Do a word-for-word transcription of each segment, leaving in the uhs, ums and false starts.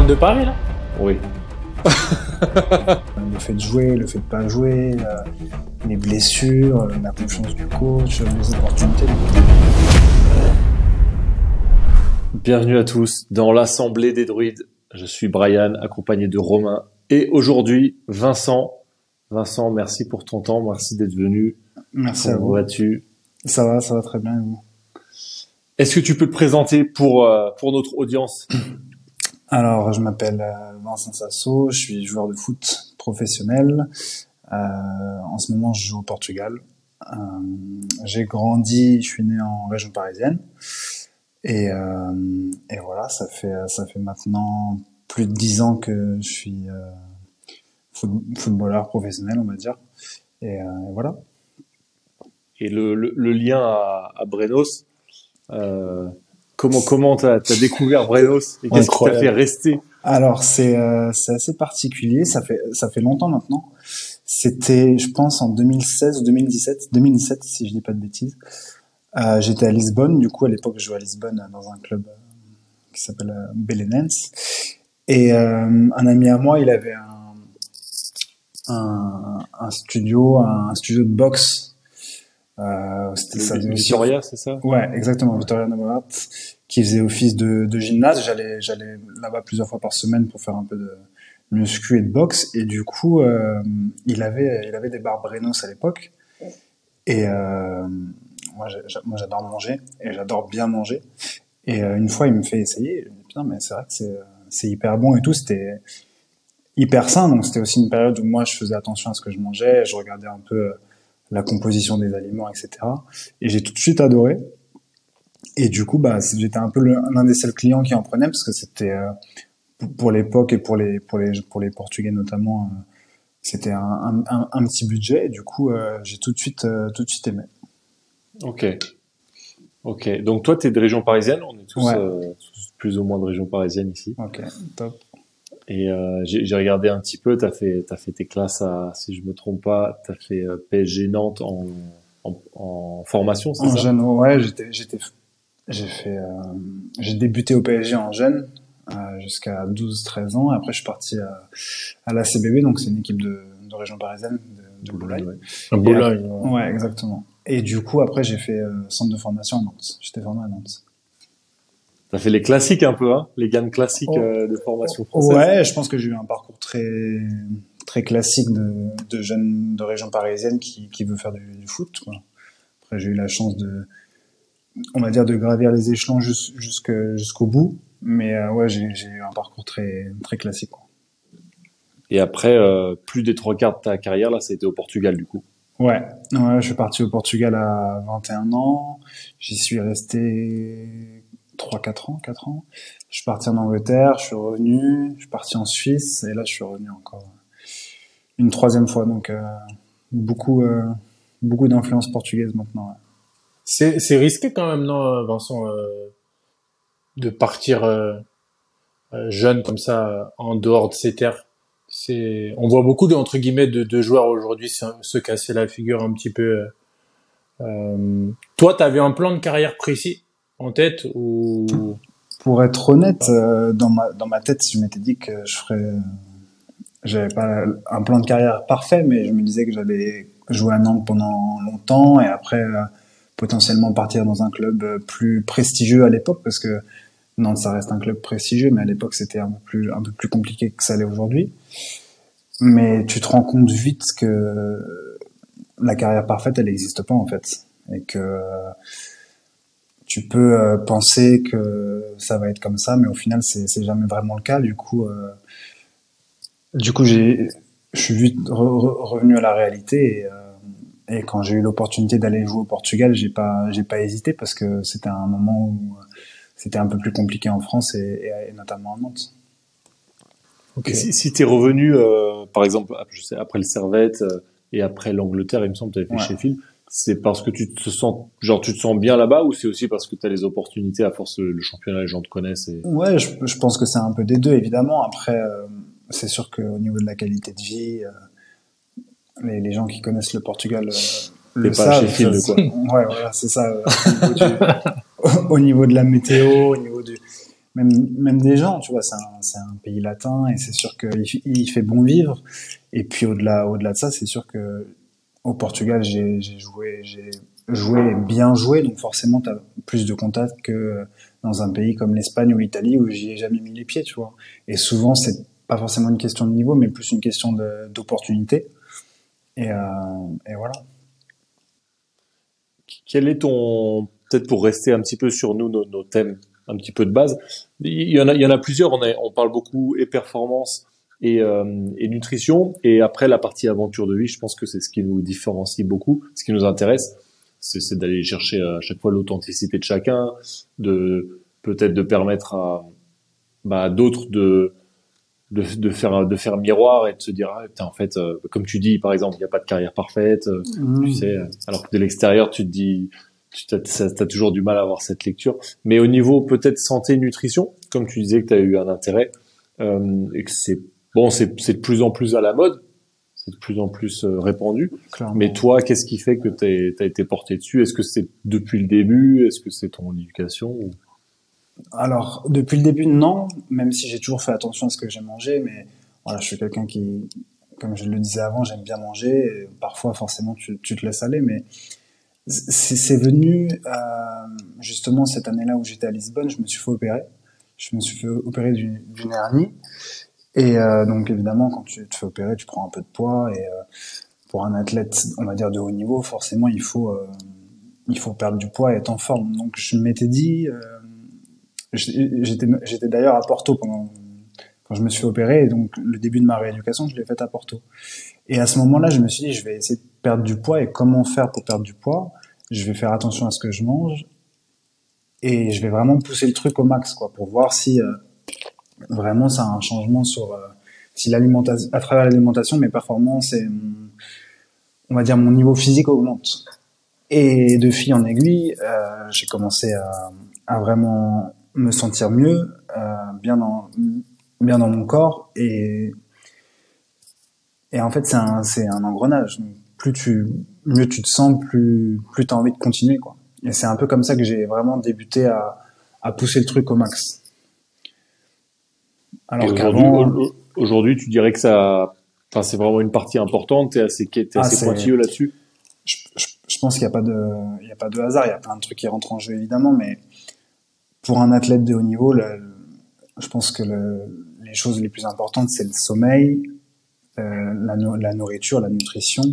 parle de Paris, là? Oui. Le fait de jouer, le fait de pas jouer, euh, les blessures, la confiance du coach, les opportunités. Bienvenue à tous dans l'Assemblée des Druides. Je suis Brian, accompagné de Romain. Et aujourd'hui, Vincent. Vincent, merci pour ton temps, merci d'être venu. Merci à vous. Comment vas-tu ? Ça va, ça va très bien et vous ? Est-ce que tu peux te présenter pour, euh, pour notre audience ? Alors, je m'appelle euh, Vincent Sasso, je suis joueur de foot professionnel. Euh, en ce moment, je joue au Portugal. Euh, j'ai grandi, je suis né en région parisienne. Et, euh, et voilà, ça fait, ça fait maintenant plus de dix ans que je suis euh, foot, footballeur professionnel, on va dire. Et, euh, et voilà. Et le, le, le lien à, à Brenos, euh, comment comment t'as, t'as découvert Brenos et qu'est-ce qui t'a fait rester ? Alors c'est euh, c'est assez particulier, ça fait ça fait longtemps maintenant. C'était, je pense, en deux mille seize ou deux mille dix-sept, deux mille dix-sept si je dis pas de bêtises. Euh, j'étais à Lisbonne, du coup à l'époque je jouais à Lisbonne dans un club euh, qui s'appelle euh, Belenenses. Et euh, un ami à moi, il avait un un, un studio, un studio de boxe. Euh, c'était le, ça. Vitoria, c'est ça ? Ouais, exactement, Vitoria Novarat, qui faisait office de, de gymnase. J'allais, j'allais là-bas plusieurs fois par semaine pour faire un peu de muscu et de boxe. Et du coup, euh, il avait, il avait des bars Brenos à l'époque. Et euh, moi, j'ai, moi, j'adore manger et j'adore bien manger. Et euh, une fois, il me fait essayer. Je me dis, putain, mais c'est vrai que c'est, c'est hyper bon et tout. C'était hyper sain. Donc, c'était aussi une période où moi, je faisais attention à ce que je mangeais. Je regardais un peu la composition des aliments, et cetera. Et j'ai tout de suite adoré. Et du coup, bah, j'étais un peu le, l'un des seuls clients qui en prenaient parce que c'était euh, pour l'époque et pour les pour les pour les Portugais notamment, euh, c'était un, un, un, un petit budget. Et du coup, euh, j'ai tout de suite euh, tout de suite aimé. Ok, ok. Donc toi, t'es de région parisienne. On est tous, Ouais. euh, tous plus ou moins de région parisienne ici. Ok, top. Et euh, j'ai, j'ai regardé un petit peu. T'as fait t'as fait tes classes à, si je me trompe pas, t'as fait euh, P S G Nantes en en, en formation, c'est En ça ? jeune, ouais, j'étais j'étais j'ai fait euh, j'ai débuté au P S G en jeune euh, jusqu'à douze treize ans. Après, je suis parti à, à l'A C B B, donc c'est une équipe de, de région parisienne, de, de Boulogne. Ouais. Un Boulogne. Ouais. Ouais, exactement. Et du coup, après, j'ai fait euh, centre de formation à Nantes. J'étais formé à Nantes. T'as fait les classiques un peu, hein, les gammes classiques Oh. euh, de formation française. Ouais, je pense que j'ai eu un parcours très très classique de, de jeunes de région parisienne qui qui veut faire du, du foot, quoi. Après, j'ai eu la chance de, on va dire, de gravir les échelons jus- jusque jusqu'au bout. Mais euh, ouais, j'ai j'ai eu un parcours très très classique, quoi. Et après, euh, plus des trois quarts de ta carrière, là, ça a été au Portugal, du coup. Ouais, ouais, je suis parti au Portugal à vingt et un ans. J'y suis resté trois quatre ans, quatre ans. Je suis parti en Angleterre, je suis revenu, je suis parti en Suisse, et là, je suis revenu encore une troisième fois. Donc, euh, beaucoup, euh, beaucoup d'influence portugaise maintenant. Ouais. C'est, c'est risqué quand même, non, Vincent, euh, de partir euh, euh, jeune comme ça, euh, en dehors de ces terres. C'est, on voit beaucoup de, entre guillemets, de, de joueurs aujourd'hui se, se casser la figure un petit peu. Euh, euh, toi, t'avais un plan de carrière précis en tête ou... Pour être honnête, euh, dans ma dans ma tête, je m'étais dit que je ferais, j'avais pas un plan de carrière parfait, mais je me disais que j'allais jouer à Nantes pendant longtemps et après euh, potentiellement partir dans un club euh, plus prestigieux à l'époque, parce que Nantes, ça reste un club prestigieux, mais à l'époque c'était un peu plus un peu plus compliqué que ça l'est aujourd'hui. Mais tu te rends compte vite que la carrière parfaite, elle n'existe pas en fait, et que euh, tu peux euh, penser que ça va être comme ça, mais au final, c'est, c'est jamais vraiment le cas. Du coup, euh, du coup, j'ai, je suis vite re- re- revenu à la réalité et, euh, et quand j'ai eu l'opportunité d'aller jouer au Portugal, j'ai pas, j'ai pas hésité parce que c'était un moment où c'était un peu plus compliqué en France et, et, et notamment à Nantes. Okay. Et si, si t'es revenu, euh, par exemple, je sais, après le Servette euh, et après l'Angleterre, il me semble que t'avais fait Ouais. Sheffield, c'est parce que tu te sens, genre, tu te sens bien là-bas ou c'est aussi parce que t'as les opportunités à force le, le championnat, les gens te connaissent et... Ouais, je, je pense que c'est un peu des deux, évidemment. Après, euh, c'est sûr qu'au niveau de la qualité de vie, euh, les, les gens qui connaissent le Portugal euh, le T'es pas à savent. Sheffield, Ça, quoi. ouais, voilà, c'est ça. Euh, au, niveau du, au niveau de la météo, au niveau du, même même des gens, tu vois, c'est un c'est un pays latin et c'est sûr qu'il f- il fait bon vivre. Et puis au-delà au-delà de ça, c'est sûr que au Portugal, j'ai j'ai joué j'ai joué et bien joué, donc forcément tu as plus de contacts que dans un pays comme l'Espagne ou l'Italie où j'y ai jamais mis les pieds, tu vois. Et souvent c'est pas forcément une question de niveau, mais plus une question de d'opportunité. Et euh, et voilà. Quel est ton, peut-être pour rester un petit peu sur nous, nos, nos thèmes un petit peu de base, il y en a, il y en a plusieurs, on, est, on parle beaucoup et performance et, euh, et nutrition, et après la partie aventure de vie, je pense que c'est ce qui nous différencie beaucoup, ce qui nous intéresse, c'est c'est d'aller chercher à chaque fois l'authenticité de chacun, de peut-être de permettre à bah, à d'autres de de, de faire de faire miroir et de se dire ah, putain, en fait euh, comme tu dis par exemple il n'y a pas de carrière parfaite euh, tu Mmh. sais euh, alors que de l'extérieur tu te dis tu t'as, ça- t'as toujours du mal à avoir cette lecture mais au niveau peut-être santé nutrition comme tu disais que tu as eu un intérêt euh, et que c'est bon c'est c'est de plus en plus à la mode c'est de plus en plus euh, répandu mais Clairement. toi qu'est-ce qui fait que t'es, t'as été porté dessus est-ce que c'est depuis le début est-ce que c'est ton éducation ou... Alors, depuis le début, non, même si j'ai toujours fait attention à ce que j'ai mangé, mais voilà, je suis quelqu'un qui, comme je le disais avant, j'aime bien manger, et parfois, forcément, tu, tu te laisses aller, mais c'est c'est venu, euh, justement, cette année-là où j'étais à Lisbonne, je me suis fait opérer. Je me suis fait opérer d'une d'une hernie, et euh, donc, évidemment, quand tu te fais opérer, tu prends un peu de poids, et euh, pour un athlète, on va dire, de haut niveau, forcément, il faut, euh, il faut perdre du poids et être en forme. Donc, je m'étais dit, euh, J'étais, j'étais d'ailleurs à Porto pendant, quand je me suis fait opérer, et donc le début de ma rééducation, je l'ai faite à Porto. Et à ce moment-là, je me suis dit, je vais essayer de perdre du poids, et comment faire pour perdre du poids? Je vais faire attention à ce que je mange, et je vais vraiment pousser le truc au max, quoi, pour voir si euh, vraiment ça a un changement sur, euh, si l'alimentation, à travers l'alimentation, mes performances et mon- on va dire mon niveau physique augmente. Et de fil en aiguille, euh, j'ai commencé à, à vraiment me sentir mieux, euh, bien dans bien dans mon corps, et et en fait c'est un c'est un engrenage. Donc, plus tu mieux tu te sens, plus plus t'as envie de continuer, quoi. Et c'est un peu comme ça que j'ai vraiment débuté à à pousser le truc au max. Et Alors aujourd'hui, qu'avant, au- aujourd'hui, tu dirais que ça, enfin, c'est vraiment une partie importante. T'es assez, t'es ah assez c'est pointilleux là-dessus. je, je, je pense qu'il y a pas de il y a pas de hasard, il y a plein de trucs qui rentrent en jeu évidemment, mais pour un athlète de haut niveau, le, je pense que le, les choses les plus importantes, c'est le sommeil, euh, la, no- la nourriture, la nutrition.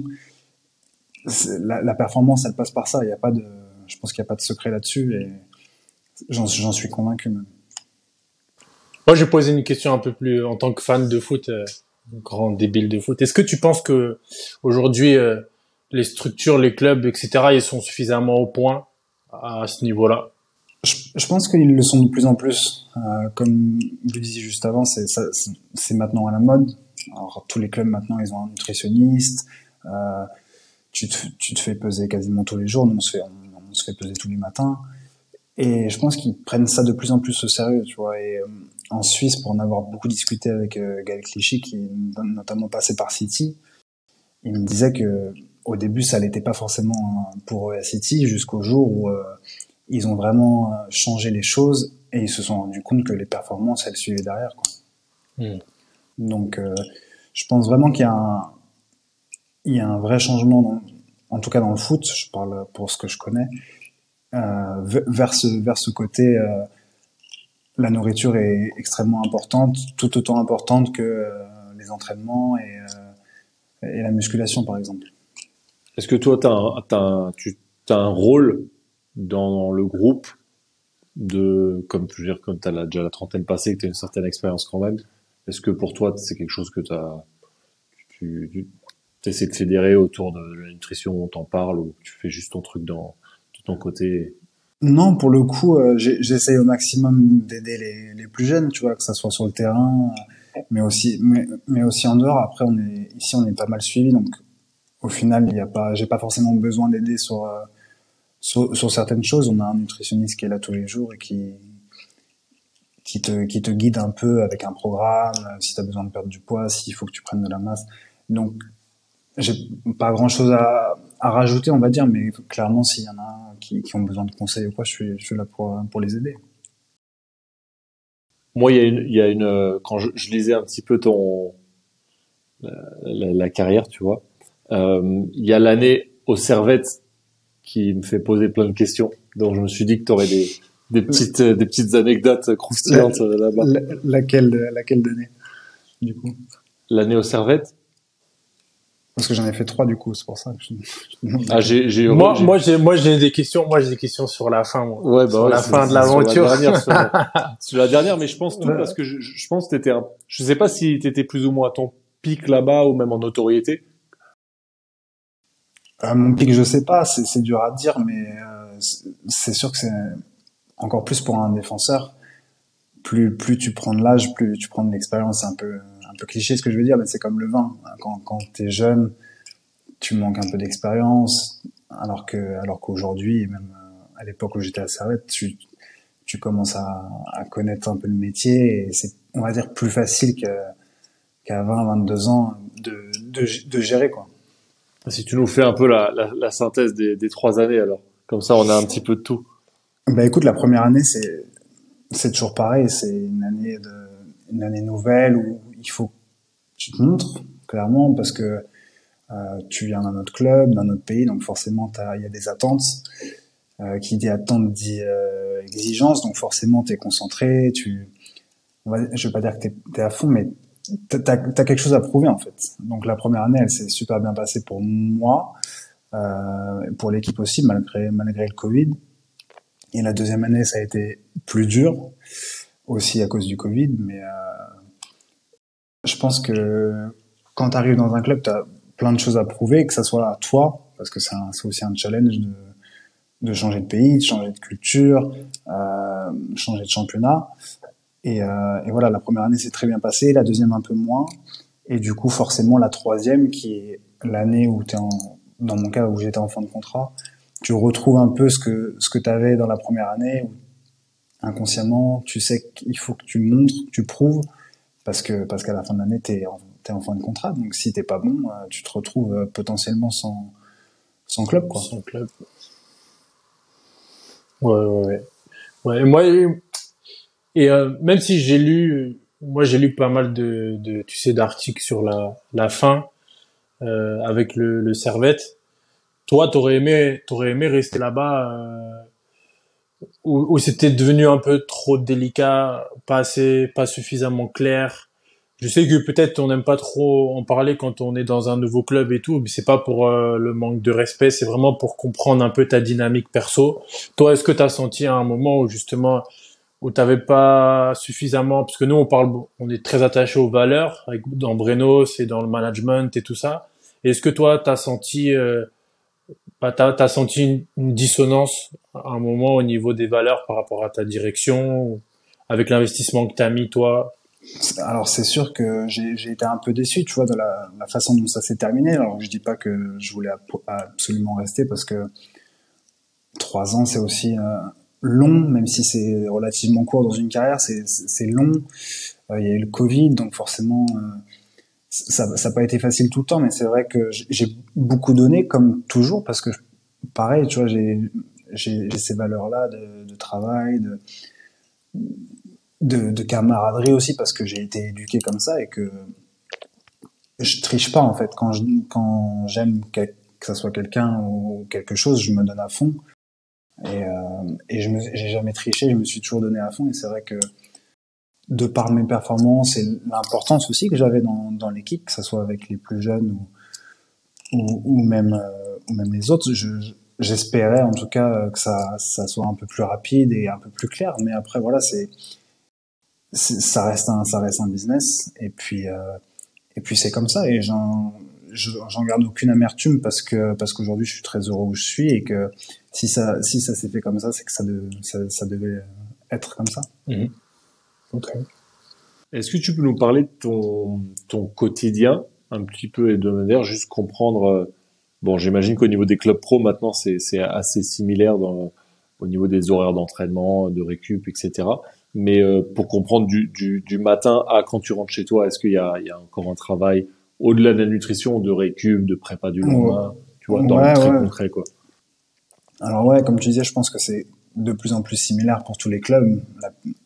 La, la performance, elle passe par ça. Il y a pas de, je pense qu'il n'y a pas de secret là-dessus, et j'en j'en suis convaincu même. Moi, je vais poser une question un peu plus en tant que fan de foot, euh, grand débile de foot. Est-ce que tu penses que aujourd'hui, euh, les structures, les clubs, et cetera, ils sont suffisamment au point à ce niveau-là? Je, je pense qu'ils le sont de plus en plus. Euh, comme vous le disiez juste avant, c'est ça- c'est c'est maintenant à la mode. Alors tous les clubs maintenant, ils ont un nutritionniste. Euh, tu te, tu te fais peser quasiment tous les jours. Nous, on se fait, on, on se fait peser tous les matins. Et je pense qu'ils prennent ça de plus en plus au sérieux, tu vois. Et euh, en Suisse, pour en avoir beaucoup discuté avec euh, Gaël Clichy, qui est notamment passé par City, il me disait que au début, ça l'était pas forcément pour eux à City, jusqu'au jour où euh, ils ont vraiment euh, changé les choses, et ils se sont rendus compte que les performances, elles suivaient derrière, quoi. Hmm. Donc, euh, je pense vraiment qu'il y a un, il y a un vrai changement, dans, en tout cas dans le foot, je parle pour ce que je connais, euh, vers ce, vers ce côté, euh, la nourriture est extrêmement importante, tout autant importante que euh, les entraînements et, euh, et la musculation, par exemple. Est-ce que toi, t'as un, t'as un, tu, t'as un rôle dans le groupe de, comme je veux dire, comme t'as la, déjà la trentaine passée, que t'as une certaine expérience quand même. Est-ce que pour toi, c'est quelque chose que t'as, tu, tu essaies de fédérer autour de la nutrition, on t'en parle, ou tu fais juste ton truc dans, de ton côté? Non, pour le coup, euh, j'ai- j'essaye au maximum d'aider les, les plus jeunes, tu vois, que ça soit sur le terrain, euh, mais aussi, mais, mais aussi en dehors. Après, on est ici, on est pas mal suivi, donc au final, il y a pas, j'ai pas forcément besoin d'aider sur, euh, sur sur certaines choses. On a un nutritionniste qui est là tous les jours et qui qui te qui te guide un peu avec un programme, euh, si tu as besoin de perdre du poids, s'il faut que tu prennes de la masse. Donc, j'ai pas grand chose à, à rajouter, on va dire, mais clairement, s'il y en a qui, qui ont besoin de conseils ou quoi, je suis, je suis là pour, pour les aider. moi, il y a une, il y a une, euh, quand je, je lisais un petit peu ton, la, la, la carrière, tu vois, euh, il y a l'année au Servette qui me fait poser plein de questions. Donc, je me suis dit que tu aurais des, des petites, euh, des petites anecdotes croustillantes La- euh, là-bas. la- laquelle, laquelle donnée, du coup? L'année au Servette, Parce que j'en ai fait trois, du coup, c'est pour ça que je, je demande ah, laquelle. j'ai, j'ai, Moi, j'ai, moi, j'ai, moi, j'ai des questions. Moi, j'ai des questions sur la fin, moi. ouais, bah Sur ouais, la c'est, fin de c'est sur la l'aventure. dernière, sur la, sur la dernière, mais je pense tout parce Ouais. que je, je pense que t'étais un, je sais pas si t'étais plus ou moins à ton pic là-bas ou même en notoriété. Euh, mon pic, je sais pas, c'est c'est dur à dire, mais euh, c'est c'est sûr que c'est encore plus pour un défenseur. Plus plus tu prends de l'âge, plus tu prends de l'expérience. C'est un peu un peu cliché ce que je veux dire, mais c'est comme le vin. Quand quand t'es jeune, tu manques un peu d'expérience, alors que alors qu'aujourd'hui, et même euh, à l'époque où j'étais à Servette, tu tu commences à, à connaître un peu le métier et c'est, on va dire, plus facile qu'à qu'à vingt, vingt-deux ans de, de, de gérer, quoi. Si tu nous fais un peu la, la, la synthèse des, des trois années, alors. Comme ça, on a un petit peu de tout. Bah écoute, la première année, c'est, c'est toujours pareil, c'est une année de, une année nouvelle où il faut que tu te montres, clairement, parce que euh, tu viens d'un autre club, d'un autre pays, donc forcément, t'as, il y a des attentes. Euh, qui dit attente dit euh, exigence, donc forcément, t'es concentré, tu, on va, je vais pas dire que t'es, t'es à fond, mais t'as, t'as t'as quelque chose à prouver en fait. Donc la première année, elle s'est super bien passée pour moi, euh, pour l'équipe aussi, malgré malgré le Covid. Et la deuxième année, ça a été plus dur, aussi à cause du Covid. Mais euh, je pense que quand t'arrives dans un club, t'as plein de choses à prouver, que ça soit à toi, parce que c'est, un, c'est aussi un challenge de, de changer de pays, de changer de culture, euh, changer de championnat. Et, euh, et voilà, la première année s'est très bien passée, la deuxième un peu moins. Et du coup, forcément, la troisième, qui est l'année où t'es en, dans mon cas, où j'étais en fin de contrat, tu retrouves un peu ce que, ce que t'avais dans la première année, où inconsciemment, tu sais qu'il faut que tu montres, que tu prouves, parce que, parce qu'à la fin de l'année, t'es en, t'es en fin de contrat. Donc, si t'es pas bon, euh, tu te retrouves euh, potentiellement sans, sans club, quoi. Son club. Ouais, ouais, ouais. Ouais, et moi, et euh, même si j'ai lu, moi, j'ai lu pas mal de, de tu sais, d'articles sur la, la fin, euh, avec le, le Servette. Toi, t'aurais aimé, t'aurais aimé rester là-bas, euh, où, où c'était devenu un peu trop délicat, pas assez, pas suffisamment clair. Je sais que peut-être on n'aime pas trop en parler quand on est dans un nouveau club et tout, mais c'est pas pour euh, le manque de respect, c'est vraiment pour comprendre un peu ta dynamique perso. Toi, est-ce que tu as senti à un moment où justement où t'avais pas suffisamment, parce que nous on parle, on est très attaché aux valeurs avec, dans Brenos et dans le management et tout ça. Et est-ce que toi t'as senti, euh, bah, t'as, t'as senti une, une dissonance à un moment au niveau des valeurs par rapport à ta direction, avec l'investissement que t'as mis toi? Alors c'est sûr que j'ai j'ai été un peu déçu, tu vois, de la, la façon dont ça s'est terminé. Alors je dis pas que je voulais ap- absolument rester parce que trois ans c'est aussi euh, long, même si c'est relativement court dans une carrière, c'est c'est c'est long. Euh, Il y a eu le Covid, donc forcément euh, ça ça n'a pas été facile tout le temps, mais c'est vrai que j'ai j'ai beaucoup donné comme toujours parce que pareil, tu vois, j'ai j'ai j'ai ces valeurs-là de, de travail, de de, de camaraderie aussi parce que j'ai été éduqué comme ça et que je triche pas en fait quand je, quand j'aime quel- que ça soit quelqu'un ou quelque chose, je me donne à fond et euh, et je me j'ai jamais triché, je me suis toujours donné à fond et c'est vrai que de par mes performances et l'importance aussi que j'avais dans dans l'équipe, que ça soit avec les plus jeunes ou ou, ou même euh, ou même les autres, je, je- j'espérais en tout cas que ça ça soit un peu plus rapide et un peu plus clair, mais après voilà, c'est c'est- ça reste un ça reste un business et puis euh, et puis c'est comme ça et j'en je- j'en garde aucune amertume parce que parce qu'aujourd'hui je suis très heureux où je suis et que si ça si ça s'est fait comme ça c'est que ça, de, ça ça devait être comme ça. Mhm. Ok. Est-ce que tu peux nous parler de ton, ton quotidien, un petit peu hebdomadaire, juste comprendre, euh, bon, j'imagine qu'au niveau des clubs pro, maintenant, c'est, c'est assez similaire dans, au niveau des horaires d'entraînement, de récup, et cetera. Mais euh, pour comprendre du, du, du matin à quand tu rentres chez toi, est-ce qu'il y a, il y a encore un travail au-delà de la nutrition, de récup, de prépa du lendemain, tu vois, dans le Ouais, très ouais. concret, quoi. Alors ouais, comme tu disais, je pense que c'est de plus en plus similaire pour tous les clubs. La-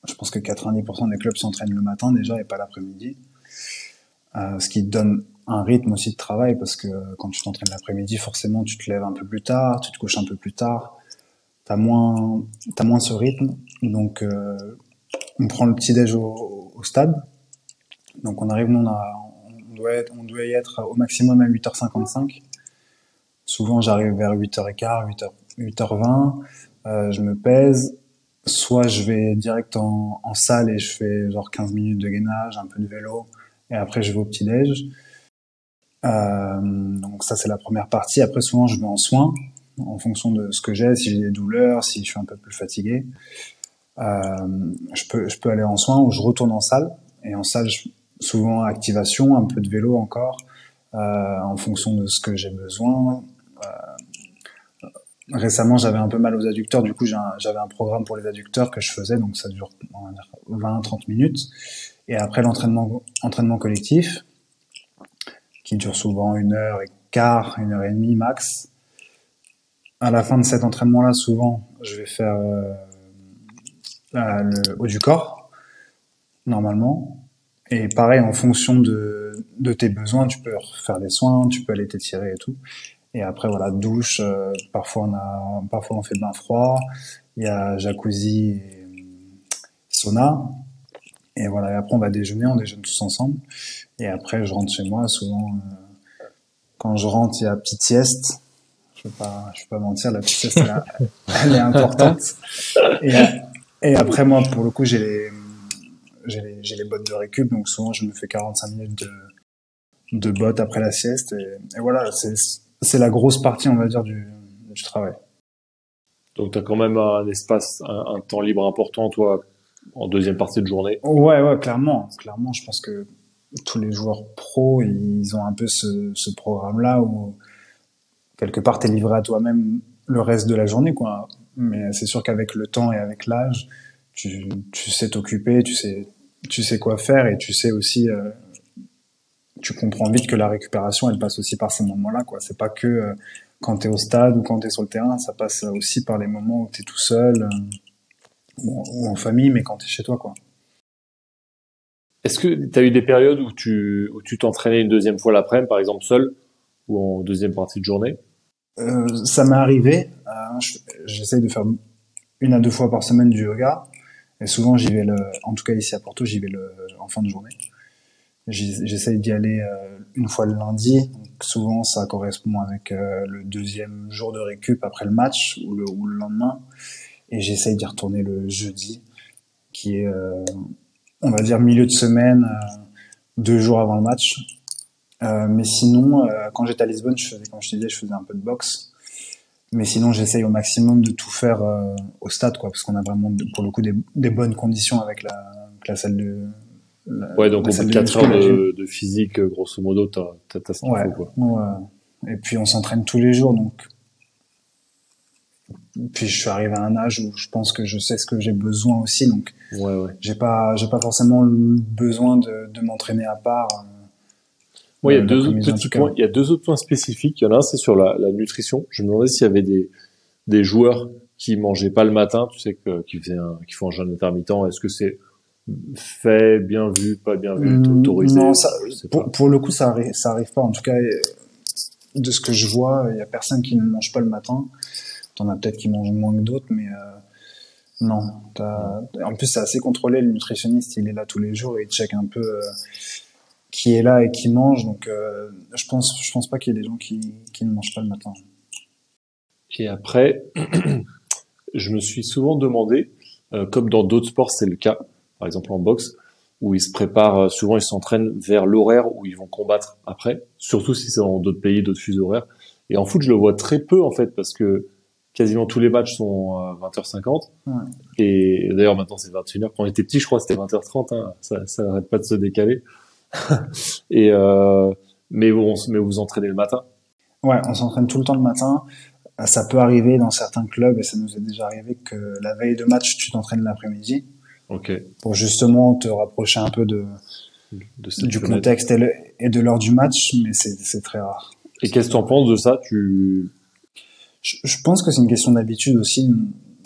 je pense que quatre-vingt-dix pour cent des clubs s'entraînent le matin déjà et pas l'après-midi. Euh, ce qui te donne un rythme aussi de travail parce que quand tu t'entraînes l'après-midi, forcément, tu te lèves un peu plus tard, tu te couches un peu plus tard. T'as moins, t'as moins ce rythme. Donc, euh, on prend le petit-déj au, au stade. Donc, on arrive, nous, on, a, on, doit être, on doit y être au maximum à huit heures cinquante-cinq. Souvent, j'arrive vers huit heures quinze, huit heures, huit heures vingt. Euh, je me pèse. Soit je vais direct en, en salle et je fais genre quinze minutes de gainage, un peu de vélo. Et après, je vais au petit-déj. Euh, donc ça, c'est la première partie. Après, souvent, je vais en soins en fonction de ce que j'ai, si j'ai des douleurs, si je suis un peu plus fatigué. Euh, je peux, je peux aller en soins ou je retourne en salle. Et en salle, je, souvent activation, un peu de vélo encore, euh, en fonction de ce que j'ai besoin. Euh, récemment, j'avais un peu mal aux adducteurs. Du coup, j'ai un, j'avais un programme pour les adducteurs que je faisais. Donc ça dure on va dire, vingt à trente minutes. Et après l'entraînement, entraînement collectif, qui dure souvent une heure et quart, une heure et demie max. À la fin de cet entraînement-là, souvent, je vais faire euh, le haut du corps, normalement. Et pareil, en fonction de, de tes besoins, tu peux faire des soins, tu peux aller t'étirer et tout. Et après, voilà, douche. Euh, parfois, on a, parfois on fait bain froid. Il y a jacuzzi et sauna. Et voilà. Et après, on va déjeuner. On déjeune tous ensemble. Et après, je rentre chez moi. Souvent, euh, quand je rentre, il y a petite sieste. Je vais pas, je vais pas mentir, la petite sieste, elle, elle est importante. Et, et après, moi, pour le coup, j'ai les, j'ai les, j'ai les bottes de récup. Donc souvent, je me fais quarante-cinq minutes de, de bottes après la sieste. Et, et voilà, c'est, c'est la grosse partie, on va dire, du, du travail. Donc, tu as quand même un espace, un, un temps libre important, toi, en deuxième partie de journée. Ouais, ouais, clairement. Clairement, je pense que tous les joueurs pros, ils ont un peu ce, ce programme-là où, quelque part, t'es livré à toi-même le reste de la journée, quoi. Mais c'est sûr qu'avec le temps et avec l'âge, tu, tu sais t'occuper, tu sais, tu sais quoi faire et tu sais aussi, euh, tu comprends vite que la récupération, elle passe aussi par ces moments-là, quoi. C'est pas que euh, quand t'es au stade ou quand t'es sur le terrain, ça passe aussi par les moments où t'es tout seul euh, ou, ou en famille, mais quand t'es chez toi, quoi. Est-ce que tu as eu des périodes où tu où tu t'entraînais une deuxième fois l'après-midi, par exemple seul, ou en deuxième partie de journée? Euh, ça m'est arrivé. Euh, j'essaye de faire une à deux fois par semaine du yoga. Et souvent, j'y vais le, en tout cas ici à Porto, j'y vais le, en fin de journée. J'essaye d'y aller euh, une fois le lundi. Donc souvent, ça correspond avec euh, le deuxième jour de récup après le match ou le, ou le lendemain. Et j'essaye d'y retourner le jeudi, qui est, euh, on va dire, milieu de semaine, euh, deux jours avant le match. Euh, mais sinon, euh, quand j'étais à Lisbonne, je faisais, comme je te disais, je faisais un peu de boxe. Mais sinon, j'essaye au maximum de tout faire euh, au stade, quoi, parce qu'on a vraiment, pour le coup, des, des bonnes conditions avec la, avec la salle de. La, ouais, donc la au bout de quatre heures de, de physique, grosso modo, t'as, t'as, t'as ce qu'il ouais, faut, quoi. Ouais. Et puis on s'entraîne tous les jours, donc. Puis je suis arrivé à un âge où je pense que je sais ce que j'ai besoin aussi, donc. Ouais, ouais. J'ai pas, j'ai pas forcément le besoin de, de m'entraîner à part. Euh, Moi, il y a deux autres petits points. Il y a deux autres points spécifiques. Il y en a un, c'est sur la, la nutrition. Je me demandais s'il y avait des, des joueurs qui mangeaient pas le matin, tu sais, que, qui faisaient un, qui font un jeûne intermittent. Est-ce que c'est fait, bien vu, pas bien vu, mmh, autorisé? Non, ça, pour, pour le coup, ça arrive, ça arrive pas. En tout cas, de ce que je vois, il y a personne qui ne mange pas le matin. T'en as peut-être qui mangent moins que d'autres, mais euh, non. T'as... En plus, c'est assez contrôlé. Le nutritionniste, il est là tous les jours et il check un peu euh, qui est là et qui mange. Donc, euh, je pense, je pense pas qu'il y ait des gens qui, qui ne mangent pas le matin. Et après, je me suis souvent demandé, euh, comme dans d'autres sports, c'est le cas, par exemple en boxe, où ils se préparent, souvent ils s'entraînent vers l'horaire où ils vont combattre après, surtout si c'est dans d'autres pays, d'autres fuseaux horaires. Et en foot, je le vois très peu en fait, parce que quasiment tous les matchs sont à vingt heures cinquante. Ouais. Et d'ailleurs, maintenant, c'est vingt et une heures. Quand on était petit, je crois que c'était vingt heures trente. Hein. Ça, ça n'arrête pas de se décaler. et euh, mais, vous, mais vous vous entraînez le matin? Ouais, on s'entraîne tout le temps le matin. Ça peut arriver dans certains clubs, et ça nous est déjà arrivé, que la veille de match, tu t'entraînes l'après-midi. Ok. Pour justement te rapprocher un peu de, de du contexte et, le, et de l'heure du match, mais c'est, c'est très rare. Et qu'est-ce que tu en penses de ça? Tu... Je, je pense que c'est une question d'habitude aussi.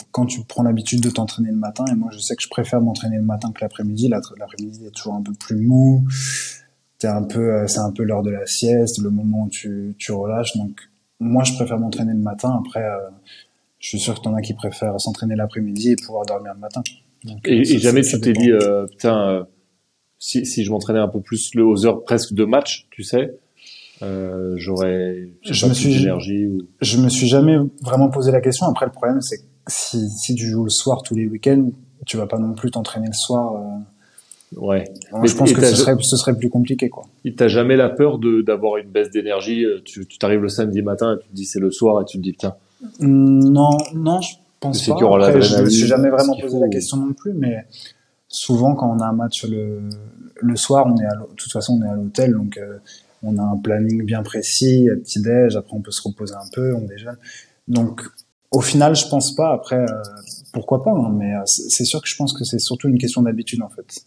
quand tu prends l'habitude de t'entraîner le matin, et moi je sais que je préfère m'entraîner le matin que l'après-midi. L'après-midi est toujours un peu plus mou. T'es un peu, c'est un peu l'heure de la sieste, le moment où tu, tu relâches. Donc moi je préfère m'entraîner le matin. Après, euh, je suis sûr que t'en as qui préfèrent s'entraîner l'après-midi et pouvoir dormir le matin. Donc, Et, ça, et jamais ça, ça tu t'es dépend. dit, euh, putain, euh, si, si je m'entraînais un peu plus le, aux heures presque de match, tu sais, euh, j'aurais, je sais Je pas, me plus suis, d'énergie ou. je me suis jamais vraiment posé la question. Après, le problème, c'est que si, si tu joues le soir tous les week-ends, tu vas pas non plus t'entraîner le soir. Euh... Ouais. Moi, Mais je pense et que t'as, ce serait, ce serait plus compliqué, quoi. et t'as jamais la peur de d'avoir une baisse d'énergie. euh, Tu, tu t'arrives le samedi matin et tu te dis c'est le soir et tu te dis putain, Non, non, je tu pense sais qu'il y pas. aura Après, je me suis l'adrénaline, jamais ce vraiment qu'il posé faut. la ou- question non plus, mais souvent, quand on a un match le, le soir, on est à, l'hô- de toute façon, on est à l'hôtel, donc euh, on a un planning bien précis, à petit-déj, après on peut se reposer un peu, on déjeune. Donc, au final, je pense pas. Après, euh, pourquoi pas, hein, mais euh, c'est c'est sûr que je pense que c'est surtout une question d'habitude, en fait.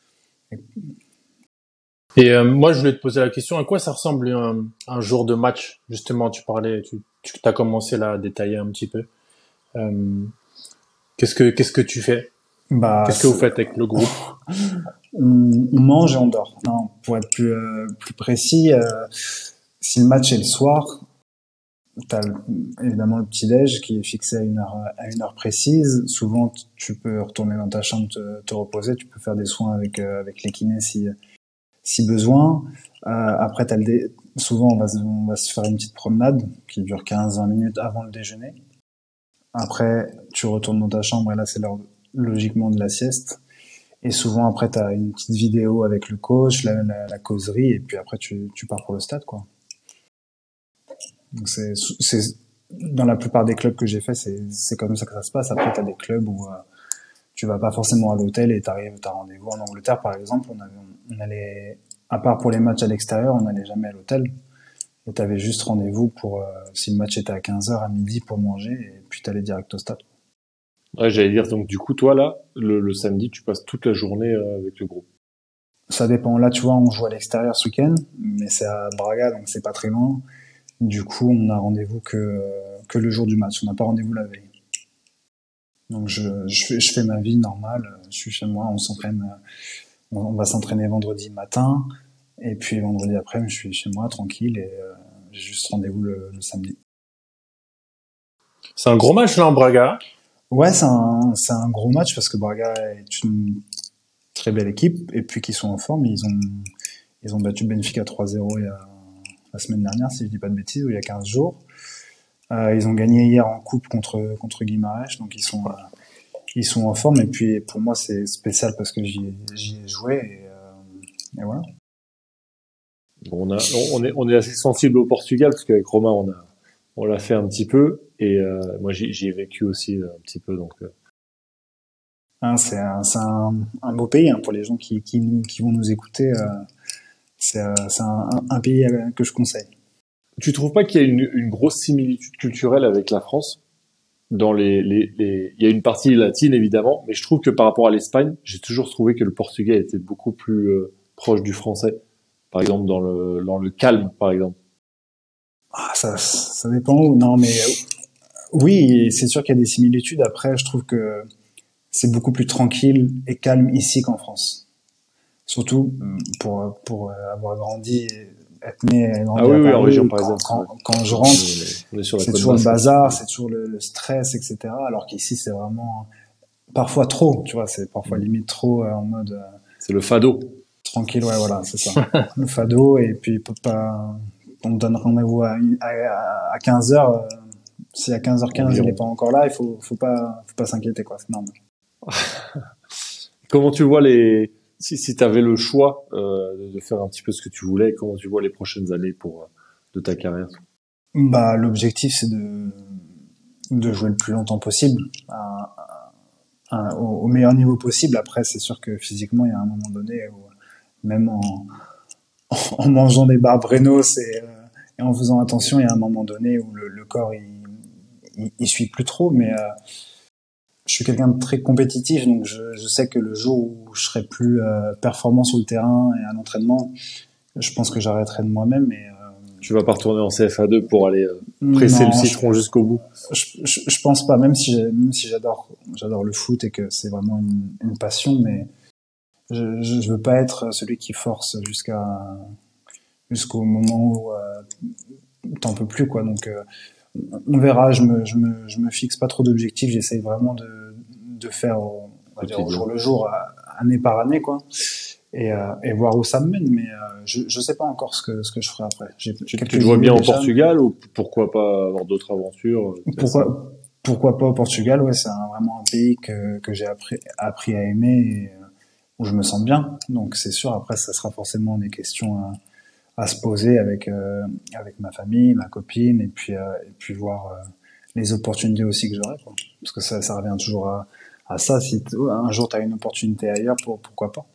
Et euh, moi, je voulais te poser la question, à quoi ça ressemble un, un jour de match? Justement, tu parlais, tu, tu as commencé là à détailler un petit peu. Euh, qu'est-ce que qu'est-ce que tu fais? Bah, Qu'est-ce que vous c'est- faites avec le groupe? on, on mange et on dort. Non, pour être plus, euh, plus précis, euh, si le match est le soir, t'as le- évidemment le petit-déj qui est fixé à une heure, à une heure précise. Souvent, t- tu peux retourner dans ta chambre te, te reposer. Tu peux faire des soins avec, euh, avec les kinés si, si besoin. Euh, après, t'as le dé- souvent, on va, se- on va se faire une petite promenade qui dure quinze vingt minutes avant le déjeuner. Après, tu retournes dans ta chambre et là, c'est l'heure logiquement de la sieste. Et souvent, après, t'as une petite vidéo avec le coach, la, la, la causerie, et puis après, tu, tu pars pour le stade, quoi. Donc c'est, c'est, dans la plupart des clubs que j'ai fait, c'est, c'est comme ça que ça se passe. Après, t'as des clubs où euh, tu vas pas forcément à l'hôtel et t'arrives, t'as rendez-vous. En Angleterre, par exemple, on avait, on allait, à part pour les matchs à l'extérieur, on n'allait jamais à l'hôtel. Et t'avais juste rendez-vous pour, euh, si le match était à quinze heures, à midi pour manger, et puis t'allais direct au stade. Ouais, j'allais dire donc du coup toi là, le, le samedi, tu passes toute la journée euh, avec le groupe. Ça dépend. Là, tu vois, on joue à l'extérieur ce week-end, mais c'est à Braga, donc c'est pas très loin. Du coup, on a rendez-vous que, euh, que le jour du match. On n'a pas rendez-vous la veille. Donc je, je, fais, je fais ma vie normale. Je suis chez moi. On s'entraîne. On, on va s'entraîner vendredi matin. Et puis vendredi après, je suis chez moi tranquille et euh, j'ai juste rendez-vous le, le samedi. C'est un gros match là en Braga. Ouais, c'est un, c'est un gros match parce que Braga est une très belle équipe et puis qu'ils sont en forme. Ils ont, ils ont battu Benfica trois zéro il y a, la semaine dernière, si je dis pas de bêtises, ou il y a quinze jours. Euh, ils ont gagné hier en coupe contre, contre Guimarães, donc ils sont, euh, ils sont en forme. Et puis pour moi, c'est spécial parce que j'y ai, j'y ai joué et, euh, et voilà. Bon, on a, on est, on est assez sensible au Portugal parce qu'avec Romain, on a, on l'a fait un petit peu et euh, moi j'y, j'y ai vécu aussi euh, un petit peu donc. Euh... Hein, c'est un, c'est un, un beau pays hein, pour les gens qui, qui, nous, qui vont nous écouter. Euh, c'est euh, c'est un, un pays euh, que je conseille. Tu trouves pas qu'il y a une, une grosse similitude culturelle avec la France dans les, les, les, il y a une partie latine évidemment, mais je trouve que par rapport à l'Espagne, j'ai toujours trouvé que le portugais était beaucoup plus euh, proche du français. Par exemple dans le dans le calme, par exemple. Ah, ça, ça dépend où. Non, mais euh, oui, c'est sûr qu'il y a des similitudes. Après, je trouve que c'est beaucoup plus tranquille et calme ici qu'en France. Surtout pour pour avoir grandi, être né et Ah grandi oui, à oui, en Paris. région Quand, parisienne. quand, Ouais. quand je On rentre, est, on est sur la c'est côte toujours le basque. bazar, c'est toujours le, le stress, et cetera. Alors qu'ici, c'est vraiment parfois trop. Tu vois, c'est parfois limite trop euh, en mode euh, C'est le fado. tranquille. Ouais, voilà, c'est ça. Le fado et puis peut pas. On me donne rendez-vous à, à, à quinze heures. Euh, si à quinze heures quinze il Environ. est pas encore là, il faut, faut pas, faut pas s'inquiéter, quoi. C'est normal. Comment tu vois les si si t'avais le choix euh, de faire un petit peu ce que tu voulais, comment tu vois les prochaines années pour euh, de ta carrière? Bah, l'objectif, c'est de, de jouer le plus longtemps possible, à, à, au, au meilleur niveau possible. Après, c'est sûr que physiquement, il y a un moment donné où, même en, en mangeant des barbes Rénos et, euh, et en faisant attention, il y a un moment donné où le, le corps, il, il, il suit plus trop, mais euh, je suis quelqu'un de très compétitif, donc je, je sais que le jour où je serai plus euh, performant sur le terrain et à l'entraînement, je pense que j'arrêterai de moi-même et euh, tu vas pas retourner en C F A deux pour aller euh, presser Non, le citron je, jusqu'au bout. je, je, je pense pas, même si j'ai- même si j'adore j'adore le foot et que c'est vraiment une, une passion, mais je, je, je veux pas être celui qui force jusqu'à jusqu'au moment où euh, t'en peux plus, quoi. Donc euh, on verra. Je me je me je me fixe pas trop d'objectifs. J'essaye vraiment de de faire au, on va dire au Quotidien. jour le jour, à- année par année, quoi. Et, euh, et voir où ça me mène. Mais euh, je je sais pas encore ce que ce que je ferai après. J'ai Tu, tu quelques te vois idées bien au déjà, mais Portugal ou pourquoi pas avoir d'autres aventures euh, faire ça. pourquoi pourquoi pas au Portugal. Ouais, c'est un- vraiment un pays que que j'ai appris appris à aimer et euh, où je me sens bien. Donc c'est sûr. Après, ça sera forcément des questions à, à se poser avec euh, avec ma famille, ma copine, et puis euh, et puis voir euh, les opportunités aussi que j'aurai, quoi. Parce que ça ça revient toujours à à ça. Si t- un jour tu as une opportunité ailleurs, pour, pourquoi pas.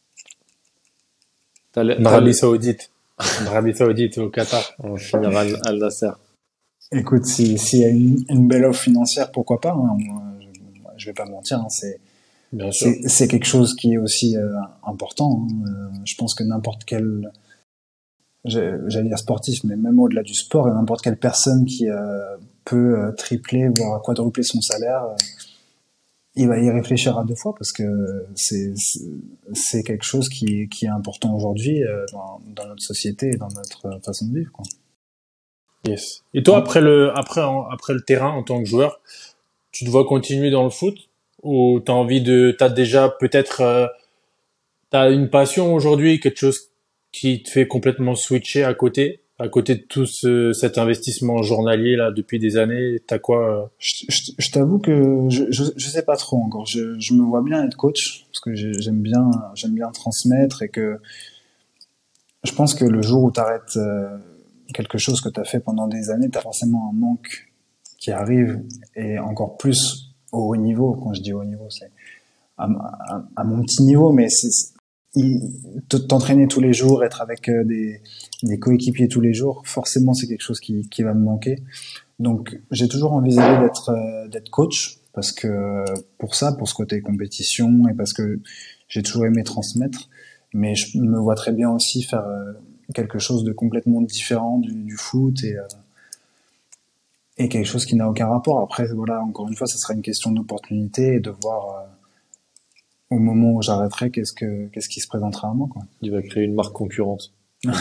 T'as le- En t'as Arabie le- Saoudite. En Arabie Saoudite, au Qatar. en général, Al Nasser. Écoute, si s'il y a une, une belle offre financière, pourquoi pas, hein. Moi, je, je vais pas mentir, hein, c'est Bien sûr. c'est c'est quelque chose qui est aussi euh, important, hein. Euh, je pense que n'importe quel, j'ai- j'allais dire sportif, mais même au-delà du sport, et n'importe quelle personne qui euh, peut euh, tripler, voire quadrupler son salaire, euh, il va y réfléchir à deux fois parce que c'est c'est c'est quelque chose qui qui est important aujourd'hui euh, dans, dans notre société et dans notre euh, façon de vivre, quoi. Yes. Et toi, Hein. après le, après, en- après le terrain, en tant que joueur, tu te vois continuer dans le foot ou t'as envie de, t'as déjà peut-être, euh, t'as une passion aujourd'hui, quelque chose qui te fait complètement switcher à côté, à côté de tout ce, cet investissement journalier là depuis des années, t'as quoi? euh, Je, je, je t'avoue que je, je je sais pas trop encore. Je je me vois bien être coach parce que j'ai- j'aime bien j'aime bien transmettre et que je pense que le jour où tu arrêtes quelque chose que tu as fait pendant des années, tu as forcément un manque qui arrive et encore plus au haut niveau. Quand je dis haut niveau, c'est à, à, à mon petit niveau, mais c'est il- te- t'entraîner tous les jours, être avec euh, des, des coéquipiers tous les jours, forcément c'est quelque chose qui, qui va me manquer. Donc j'ai toujours envisagé d'être euh, d'être coach parce que euh, pour ça, pour ce côté compétition et parce que j'ai toujours aimé transmettre, mais je me vois très bien aussi faire euh, quelque chose de complètement différent du, du foot et euh, et quelque chose qui n'a aucun rapport. Après voilà, encore une fois, ça sera une question d'opportunité et de voir euh, au moment où j'arrêterai qu'est-ce que qu'est-ce qui se présentera à moi, quoi. Il va créer une marque concurrente.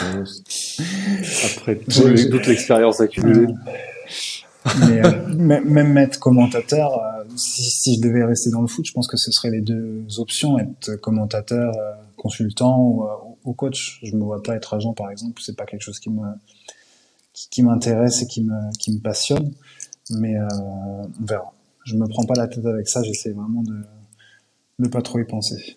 Après tout J'ai- le- j'ai- toute l'expérience accumulée. euh, Mais euh, même même être commentateur, euh, si, si je devais rester dans le foot, je pense que ce seraient les deux options, être commentateur, euh, consultant ou, euh, ou coach. Je me vois pas être agent, par exemple. C'est pas quelque chose qui me qui, qui m'intéresse et qui me qui me passionne. Mais euh, on verra. Je me prends pas la tête avec ça. J'essaie vraiment de de pas trop y penser.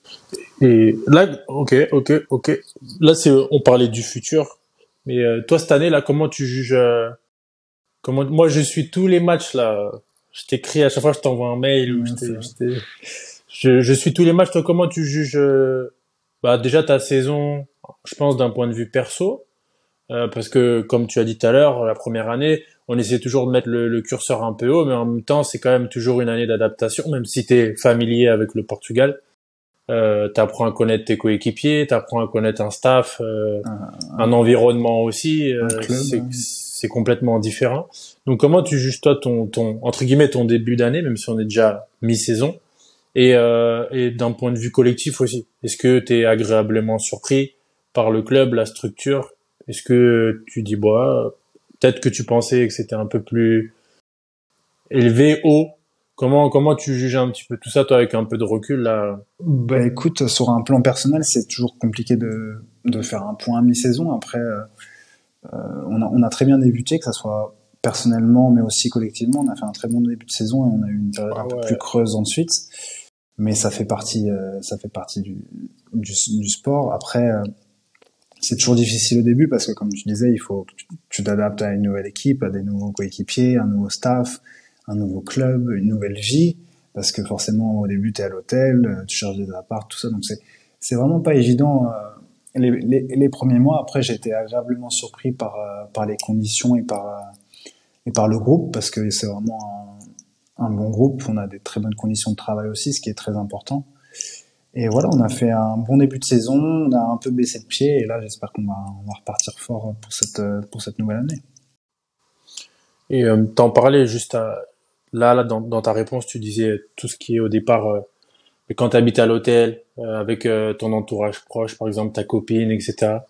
Et là, ok, ok, ok. Là, c'est, on parlait du futur. Mais euh, toi, cette année, là, comment tu juges euh, comment, moi, je suis tous les matchs là. Je t'écris à chaque fois, je t'envoie un mail ou je Ouais, c'est t'ai, vrai. je t'ai- je, je suis tous les matchs. Toi, comment tu juges euh, bah déjà ta saison, je pense d'un point de vue perso, euh, parce que comme tu as dit tout à l'heure, la première année, on essaie toujours de mettre le, le curseur un peu haut, mais en même temps, c'est quand même toujours une année d'adaptation, même si tu es familier avec le Portugal. Euh, t'apprends à connaître tes coéquipiers, t'apprends à connaître un staff, euh, Un, un environnement aussi. un Euh, club. c'est c'est complètement différent. Donc comment tu juges toi ton ton entre guillemets ton début d'année, même si on est déjà mi-saison, et euh, et d'un point de vue collectif aussi. Est-ce que t'es agréablement surpris par le club, la structure? Est-ce que tu dis bah peut-être que tu pensais que c'était un peu plus élevé, haut? Comment comment tu juges un petit peu tout ça toi avec un peu de recul là? Bah écoute, sur un plan personnel, c'est toujours compliqué de, de faire un point à mi-saison. Après, euh, on, a, on a très bien débuté, que ça soit personnellement, mais aussi collectivement. On a fait un très bon début de saison et on a eu une période Ah un peu plus ouais. creuse ensuite. Mais ça fait partie, euh, ça fait partie du, du, du sport. Après, euh, c'est toujours difficile au début parce que, comme tu disais, il faut que tu tu t'adaptes à une nouvelle équipe, à des nouveaux coéquipiers, un nouveau staff, un nouveau club, une nouvelle vie. Parce que forcément, au début, t'es à l'hôtel, euh, tu cherches des apparts, tout ça. Donc c'est, c'est vraiment pas évident. euh, les, les, les premiers mois, après, j'ai été agréablement surpris par, euh, par les conditions et par, euh, et par le groupe parce que c'est vraiment un, un bon groupe. On a des très bonnes conditions de travail aussi, ce qui est très important. Et voilà, on a fait un bon début de saison, on a un peu baissé le pied, et là, j'espère qu'on va, on va repartir fort pour cette, pour cette nouvelle année. Et euh, t'en parlais juste à- là, là dans, dans ta réponse, tu disais tout ce qui est au départ, euh, quand tu habites à l'hôtel, euh, avec euh, ton entourage proche, par exemple ta copine, et cetera.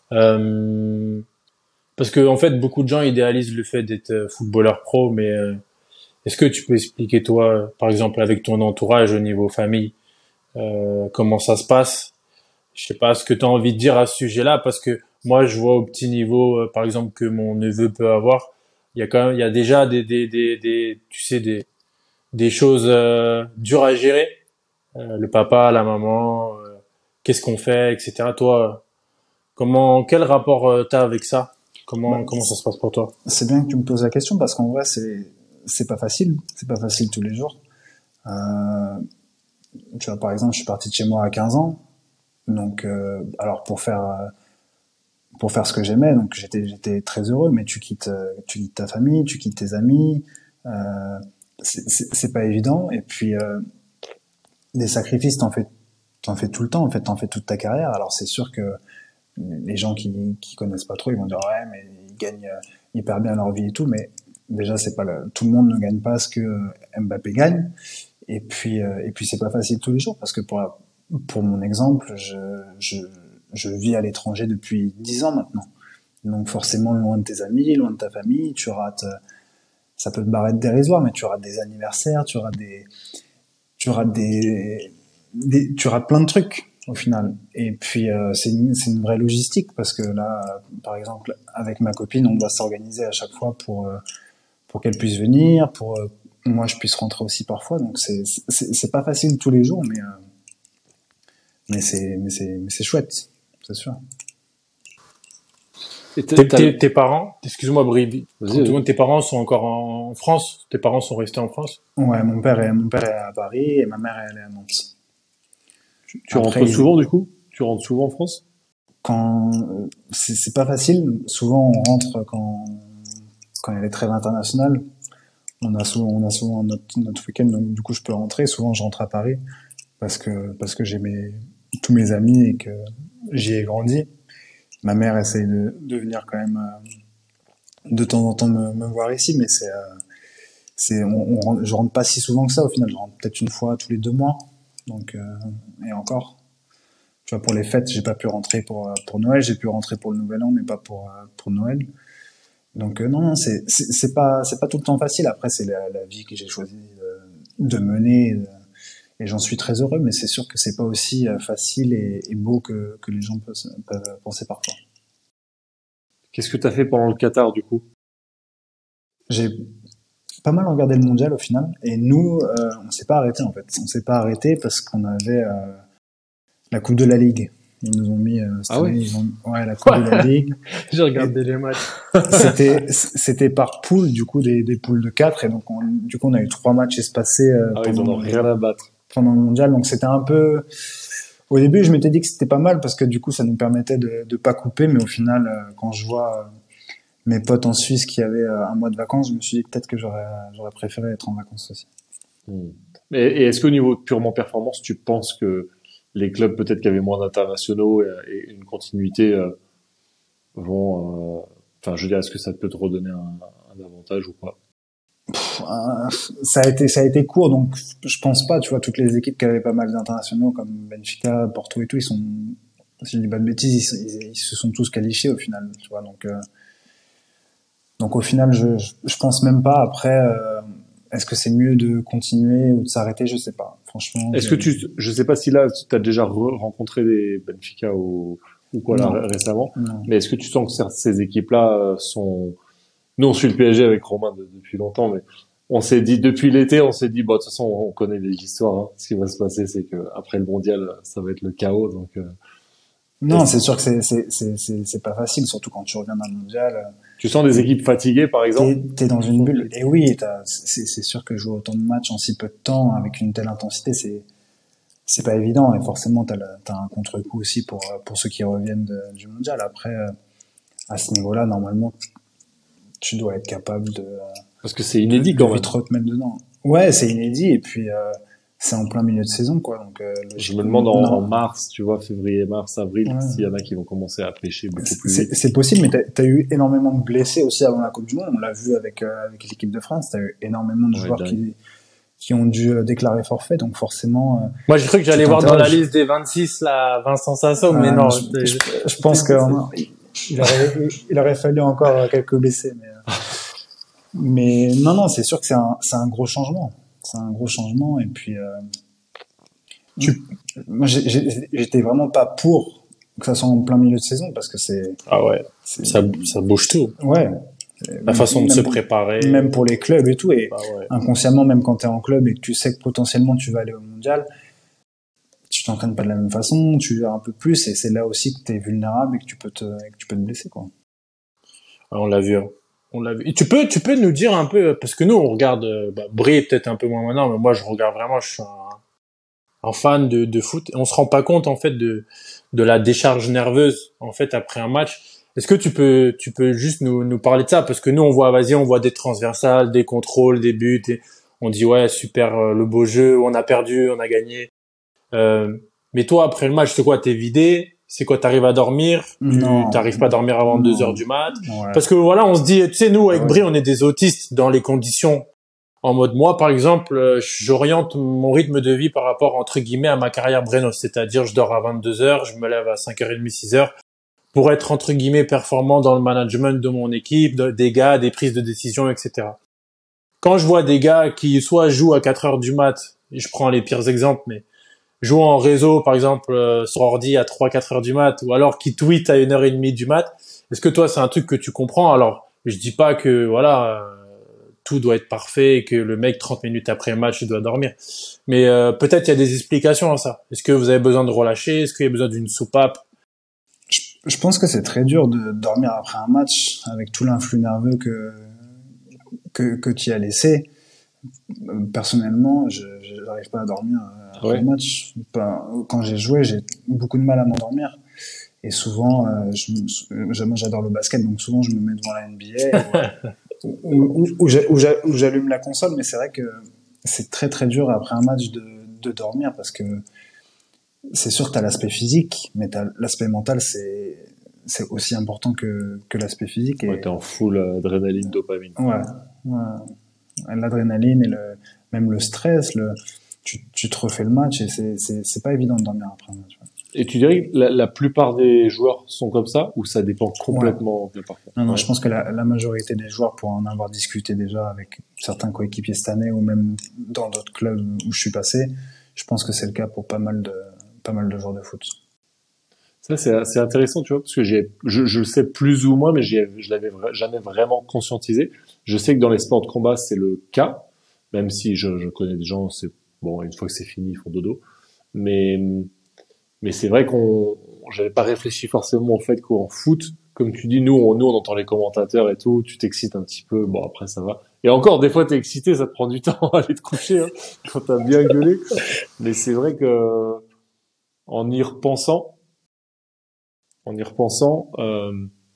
Euh, parce que en fait, beaucoup de gens idéalisent le fait d'être euh, footballeur pro, mais euh, est-ce que tu peux expliquer toi, euh, par exemple avec ton entourage au niveau famille, euh, comment ça se passe? Je sais pas ce que tu as envie de dire à ce sujet-là, parce que moi, je vois au petit niveau, euh, par exemple, que mon neveu peut avoir. Il y a quand même, il y a déjà des, des, des, des tu sais, des, des choses euh, dures à gérer. Euh, le papa, la maman, euh, qu'est-ce qu'on fait, et cetera. Toi, comment, quel rapport euh, t'as avec ça? Bah, Comment, comment ça se passe pour toi? c'est bien que tu me poses la question parce qu'en vrai, c'est, c'est pas facile. C'est pas facile tous les jours. Euh, tu vois, par exemple, je suis parti de chez moi à quinze ans. Donc, euh, alors pour faire, euh, pour faire ce que j'aimais, donc j'étais, j'étais très heureux, mais tu quittes, euh, tu quittes ta famille, tu quittes tes amis. Euh, c'est, c'est, c'est pas évident. Et puis, euh, des sacrifices, t'en fais, t'en fais tout le temps. En fait, t'en fais toute ta carrière. Alors, c'est sûr que les gens qui, qui connaissent pas trop, ils vont dire ouais, mais ils gagnent euh, hyper bien leur vie et tout, mais déjà c'est pas le, tout le monde ne gagne pas ce que euh, Mbappé gagne. Et puis euh, et puis c'est pas facile tous les jours parce que pour la- pour mon exemple, je je je vis à l'étranger depuis dix ans maintenant. Donc forcément loin de tes amis, loin de ta famille, tu rates euh, ça peut te paraître dérisoire, mais tu rates des anniversaires, tu rates des tu rates des, des tu rates plein de trucs au final. Et puis euh, c'est une, c'est une vraie logistique parce que là, euh, par exemple, avec ma copine, on doit s'organiser à chaque fois pour euh, pour qu'elle puisse venir, pour euh, moi je puisse rentrer aussi parfois. Donc c'est c'est, c'est pas facile tous les jours, mais euh, mais c'est mais c'est mais c'est chouette, c'est sûr. Et t'as- Tes, t'as- tes, tes parents, excuse-moi Brie, Vas-y, trente vas-y. secondes, tes parents sont encore en France? Tes parents sont restés en France? Ouais, mon père est mon père est à Paris et ma mère elle est à Nantes. Tu, tu Après rentres ils- souvent du coup? Tu rentres souvent en France? quand euh, c'est c'est pas facile, souvent on rentre quand quand il y a les trêves internationales. On a souvent, on a souvent notre, notre week-end, donc du coup je peux rentrer. Souvent je rentre à Paris parce que parce que j'ai mes tous mes amis et que j'y ai grandi. Ma mère essaye de, de venir quand même euh, de temps en temps me, me voir ici, mais c'est euh, c'est on, on rentre- je rentre pas si souvent que ça au final. Je rentre peut-être une fois tous les deux mois, donc euh, et encore. Tu vois, pour les fêtes, j'ai pas pu rentrer pour euh, pour Noël. J'ai pu rentrer pour le Nouvel An, mais pas pour euh, pour Noël. Donc euh, non, non, c'est c'est c'est pas c'est pas tout le temps facile. Après, c'est la, la vie que j'ai choisi de, de mener euh, et j'en suis très heureux. Mais c'est sûr que c'est pas aussi euh, facile et, et beau que que les gens peuvent, peuvent penser parfois. Qu'est-ce que t'as fait pendant le Qatar du coup? J'ai pas mal regardé le mondial au final et nous, euh, on s'est pas arrêté en fait. On s'est pas arrêté parce qu'on avait euh, la Coupe de la Ligue. Ils nous ont mis euh, cette Ah ouais? année, ils ont ouais la Coupe de la Ligue. J'ai Et regardé les matchs. c'était c'était par poule du coup des, des poules de quatre et donc on, du coup on a eu trois matchs espacés euh, Ah ouais, ils pendant en ont rien à battre. pendant le mondial, donc c'était un peu au début je m'étais dit que c'était pas mal parce que du coup ça nous permettait de de pas couper, mais au final euh, quand je vois euh, mes potes en Suisse qui avaient euh, un mois de vacances, je me suis dit peut-être que j'aurais j'aurais préféré être en vacances aussi. Hmm. Et, et est-ce qu'au niveau purement performance, tu penses que les clubs peut-être qui avaient moins d'internationaux et, et une continuité euh, vont, euh, enfin, je veux dire, est-ce que ça peut te redonner un, un avantage ou pas? Euh, ça a été ça a été court, donc je pense pas, tu vois, toutes les équipes qui avaient pas mal d'internationaux comme Benfica, Porto et tout, ils sont, si je dis pas de bêtises, ils, ils, ils se sont tous qualifiés au final, tu vois, donc euh, donc au final je, je je pense même pas. Après euh, est-ce que c'est mieux de continuer ou de s'arrêter, je sais pas, franchement. Est-ce je que tu, je sais pas si là, tu as déjà re- rencontré des Benfica ou, ou quoi là non ré- récemment, non mais est-ce que tu sens que cer- ces équipes-là euh, sont, nous on suit le P S G avec Romain de- depuis longtemps, mais on s'est dit, depuis l'été, on s'est dit, bon, de toute façon, on connaît les histoires, hein. Ce qui va se passer, c'est que après le mondial, ça va être le chaos, donc, euh, non, est-ce- c'est sûr que c'est c'est c'est c'est c'est pas facile, surtout quand tu reviens d'un mondial. euh, tu sens des équipes fatiguées, par exemple? T'es t'es dans une bulle. Et oui, t'as- c'est c'est sûr que jouer autant de matchs en si peu de temps avec une telle intensité, c'est c'est pas évident et forcément t'as la- t'as un contre-coup aussi pour euh, pour ceux qui reviennent de- du mondial. Après, euh, à ce niveau-là, normalement, tu dois être capable de Parce que c'est de, inédit de quand vite même. remettre dedans. Ouais, c'est inédit et puis euh, c'est en plein milieu de saison, quoi. Donc, euh, je me demande en, en mars, tu vois, février, mars, avril, ouais. s'il y en a qui vont commencer à pêcher beaucoup plus c'est, vite. C'est possible, mais t'as, t'as eu énormément de blessés aussi avant la Coupe du Monde. On l'a vu avec, euh, avec l'équipe de France. T'as eu énormément de ouais, joueurs qui, qui ont dû euh, déclarer forfait. Donc, forcément, euh, moi, j'ai cru que j'allais voir dans la liste des vingt-six, là, Vincent Sasso, mais euh, non. Je, je, je pense que il aurait, il aurait fallu encore quelques blessés, mais, euh, mais non, non, c'est sûr que c'est un, c'est un gros changement. C'est un gros changement, et puis, euh, tu, moi, j'ai, j'ai, j'étais vraiment pas pour que ça soit en plein milieu de saison, parce que c'est, ah ouais, c'est, ça, ça bouge tout. Ouais. La même, façon de même se pour, préparer. Même pour les clubs et tout, et bah ouais. inconsciemment, même quand t'es en club et que tu sais que potentiellement tu vas aller au mondial, tu t'entraînes pas de la même façon, tu gères un peu plus, et c'est là aussi que t'es vulnérable et que tu peux te, que tu peux te blesser, quoi. On l'a vu. On l'a vu. Et tu peux, tu peux nous dire un peu, parce que nous, on regarde, bah, Brie peut-être un peu moins maintenant, mais moi, je regarde vraiment, je suis un, un fan de, de foot, et on se rend pas compte, en fait, de, de la décharge nerveuse, en fait, après un match. Est-ce que tu peux, tu peux juste nous, nous parler de ça? Parce que nous, on voit, vas-y, on voit des transversales, des contrôles, des buts, et on dit, ouais, super, euh, le beau jeu, on a perdu, on a gagné. Euh, mais toi, après le match, c'est quoi? T'es vidé? C'est quoi? T'arrives à dormir? Non. Tu t'arrives pas à dormir avant non. deux heures du mat? Ouais. Parce que voilà, on se dit, tu sais, nous, avec ouais. Brie, on est des autistes dans les conditions. En mode, moi, par exemple, j'oriente mon rythme de vie par rapport, entre guillemets, à ma carrière Breno. C'est-à-dire, je dors à vingt-deux heures, je me lève à cinq heures trente, six heures, pour être, entre guillemets, performant dans le management de mon équipe, de, des gars, des prises de décision, et cetera. Quand je vois des gars qui soit jouent à quatre heures du mat, et je prends les pires exemples, mais jouent en réseau, par exemple, euh, sur ordi à trois quatre heures du mat, ou alors qui tweetent à une heure trente du mat, est-ce que toi, c'est un truc que tu comprends? Alors, je dis pas que, voilà, euh, tout doit être parfait et que le mec, trente minutes après le match, il doit dormir. Mais euh, peut-être il y a des explications à ça. Est-ce que vous avez besoin de relâcher? Est-ce qu'il y a besoin d'une soupape? Je, je pense que c'est très dur de dormir après un match avec tout l'influx nerveux que que, que tu y as laissé. Personnellement, je n'arrive pas à dormir après ouais. un match. Quand j'ai joué, j'ai beaucoup de mal à m'endormir. Et souvent, euh, je, moi j'adore le basket, donc souvent je me mets devant la N B A ou, ou, ou, ou j'allume la console, mais c'est vrai que c'est très très dur après un match de, de dormir, parce que c'est sûr que tu as l'aspect physique, mais t'as l'aspect mental, c'est c'est aussi important que, que l'aspect physique. Et... Ouais, t'es en full adrénaline, dopamine. Ouais, ouais. L'adrénaline et le, même le stress, le, tu, tu te refais le match, et c'est, c'est, c'est pas évident de dormir après un match. Ouais. Et tu dirais que la, la plupart des joueurs sont comme ça, ou ça dépend complètement ouais. de parcours? Non, non, ouais. je pense que la, la majorité des joueurs, pour en avoir discuté déjà avec certains coéquipiers cette année, ou même dans d'autres clubs où je suis passé, je pense que c'est le cas pour pas mal de, pas mal de joueurs de foot. Ça, c'est, c'est intéressant, tu vois, parce que j'ai, je, je le sais plus ou moins, mais j'y ai, je l'avais vra- jamais vraiment conscientisé. Je sais que dans les sports de combat, c'est le cas, même si je, je connais des gens, c'est bon, une fois que c'est fini, ils font dodo. Mais, mais c'est vrai qu'on, j'avais pas réfléchi forcément au fait qu'en foot, comme tu dis, nous, on, nous, on entend les commentateurs et tout, tu t'excites un petit peu, bon, après, ça va. Et encore, des fois, t'es excité, ça te prend du temps à aller te coucher, hein, quand t'as bien gueulé. Mais c'est vrai que, en y repensant, en y repensant, euh,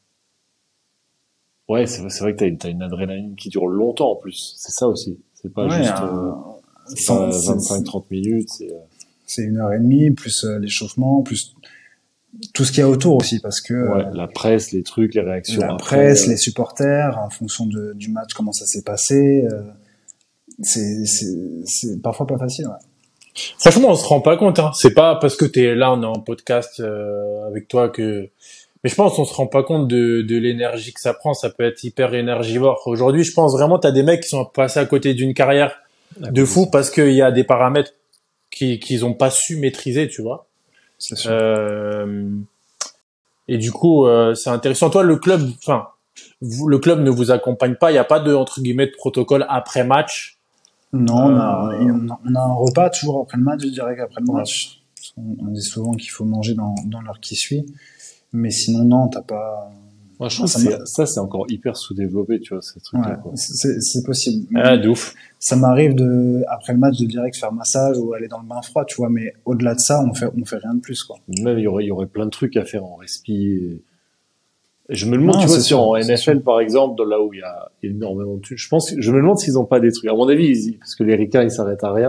ouais, c'est, c'est vrai que t'as une, t'as une adrénaline qui dure longtemps en plus. C'est ça aussi. C'est pas ouais, juste euh, c'est pas vingt-cinq trente minutes. C'est, euh... c'est une heure et demie, plus euh, l'échauffement, plus tout ce qu'il y a autour aussi, parce que ouais, euh, la presse, les trucs, les réactions. La après, presse, euh... les supporters, en fonction de, du match, comment ça s'est passé. Euh, c'est, c'est, c'est parfois pas facile. Ouais. Franchement, on se rend pas compte. Hein. C'est pas parce que t'es là, on est en podcast euh, avec toi que. Mais je pense qu'on se rend pas compte de, de l'énergie que ça prend. Ça peut être hyper énergivore. Aujourd'hui, je pense vraiment, t'as des mecs qui sont passés à côté d'une carrière ah, de fou parce qu'il y a des paramètres qui qu'ils ont pas su maîtriser, tu vois. C'est sûr. Euh, et du coup, euh, c'est intéressant. Toi, le club, enfin, le club ne vous accompagne pas. Il y a pas de entre guillemets de protocole après match. Non, on a, euh... on a un repas toujours après le match, je dirais qu'après le match. Ouais. On dit souvent qu'il faut manger dans, dans l'heure qui suit. Mais sinon, non, t'as pas... Moi, je trouve ça, que c'est, ça, c'est encore hyper sous-développé, tu vois, ces trucs-là. Ouais, quoi. C'est, c'est possible. Ah, de ouf. Ça m'arrive de, après le match, de direct faire massage ou aller dans le bain froid, tu vois, mais au-delà de ça, on fait, on fait rien de plus, quoi. Même, il y aurait, il y aurait plein de trucs à faire en respi. Et... Je me demande, non, tu vois, si sûr, en N F L, par exemple, là où il y a énormément de trucs, je pense, je me demande s'ils ont pas des trucs. À mon avis, ils, parce que les ricains, ils s'arrêtent à rien.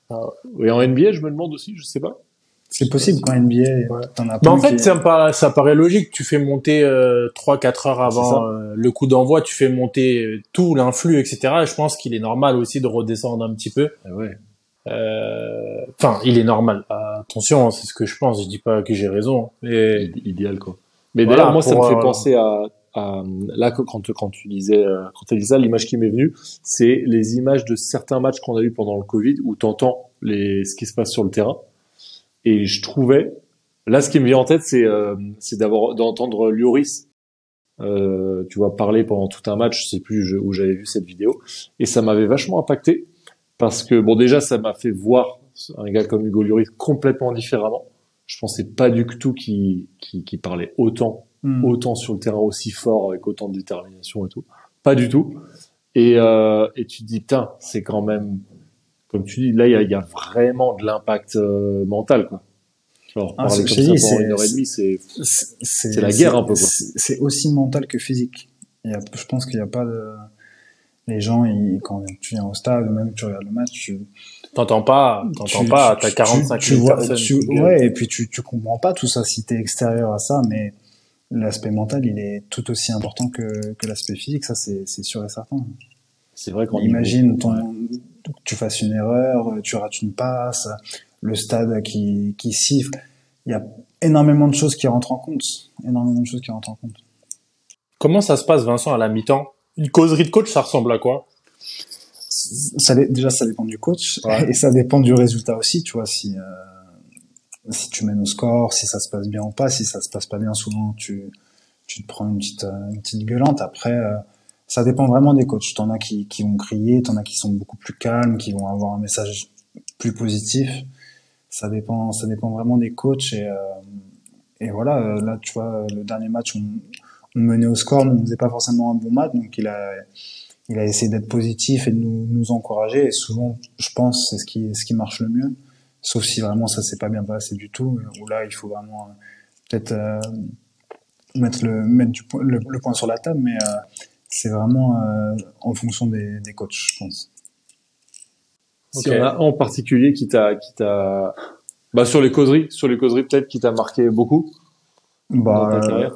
Ah, et en N B A, je me demande aussi, je sais pas. C'est possible qu'en N B A, Ouais. t'en as Bah, en plein fait, qui- ça, me paraît, ça paraît logique. Tu fais monter euh, trois quatre heures C'est avant ça. euh, le coup d'envoi, tu fais monter euh, tout l'influx, et cetera. Et je pense qu'il est normal aussi de redescendre un petit peu. Ah ouais. Euh, Enfin, il est normal. Euh, attention, c'est ce que je pense. Je dis pas que j'ai raison. Mais Id- idéal quoi. Mais voilà, d'ailleurs moi ça me pour, fait euh, penser à, à là que- quand quand tu disais euh, quand tu dis ça, l'image qui m'est venue, c'est les images de certains matchs qu'on a eu pendant le Covid où t'entends les ce qui se passe sur le terrain. Et je trouvais là ce qui me vient en tête c'est euh, c'est d'avoir d'entendre Lloris euh, tu vois parler pendant tout un match, je sais plus je- où j'avais vu cette vidéo et ça m'avait vachement impacté parce que bon déjà ça m'a fait voir un gars comme Hugo Lloris complètement différemment. Je pensais pas du tout qu'il qu'il qu'il parlait autant Hmm. autant sur le terrain aussi fort avec autant de détermination et tout. Pas du tout. Et euh, et tu te dis putain, c'est quand même comme tu dis là il y a, il y a vraiment de l'impact euh, mental quoi. Tu vois, Ah, parler c'est- comme je t'ai ça dit, pendant c'est- une heure et demie, c'est C'est C'est la guerre un peu, quoi. C'est c'est aussi mental que physique. Il y a, je pense qu'il n'y a pas de. Les gens, ils, quand tu viens au stade, même tu regardes le match, tu, t'entends pas, t'entends tu, pas. tu- T'as tu- quarante-cinq tu mille vois, personnes tu, qui gueulent. ouais, et puis tu, tu comprends pas tout ça si t'es extérieur à ça, mais l'aspect mental, il est tout aussi important que, que l'aspect physique, ça c'est, c'est sûr et certain. c'est vrai qu'en Imagine niveau- ouais. ton, que tu fasses une erreur, tu rates une passe, le stade qui, qui siffle. Il y a énormément de choses qui rentrent en compte. Énormément de choses qui rentrent en compte. Comment ça se passe, Vincent, à la mi-temps? Une causerie de coach, ça ressemble à quoi? Ça, dé- déjà, ça dépend du coach Ouais. et ça dépend du résultat aussi. Tu vois, si euh, si tu mènes au score, si ça se passe bien ou pas, si ça se passe pas bien, souvent tu tu te prends une petite euh, une petite gueulante. Après, euh, ça dépend vraiment des coachs. T'en as qui qui vont crier, t'en as qui sont beaucoup plus calmes, qui vont avoir un message plus positif. Ça dépend, ça dépend vraiment des coachs et euh, et voilà. euh, Là, tu vois, le dernier match, on, on menait au score, mais on faisait pas forcément un bon match, donc il a il a essayé d'être positif et de nous, nous encourager. Et souvent, je pense, c'est ce qui, ce qui marche le mieux. Sauf si vraiment ça s'est pas bien passé du tout, où là, il faut vraiment euh, peut-être euh, mettre le mettre du point, le, le point sur la table, mais euh, c'est vraiment euh, en fonction des, des coachs, je pense. S'il Ok. y en a un en particulier qui t'a, qui t'a, bah sur les causeries, sur les causeries peut-être qui t'a marqué beaucoup dans Bah, ta euh, carrière.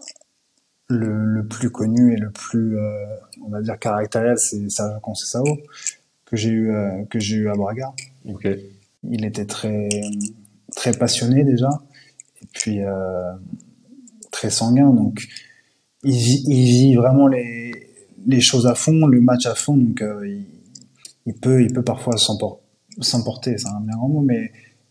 le, le plus connu et le plus, euh, on va dire caractériel, c'est Sergio Conceição que j'ai eu euh, que j'ai eu à Braga. Ok. Il était très très passionné déjà, et puis euh, très sanguin, donc il vit, il vit vraiment les les choses à fond, le match à fond, donc euh, il, il peut il peut parfois s'empor- s'emporter, c'est un bien grand mot, mais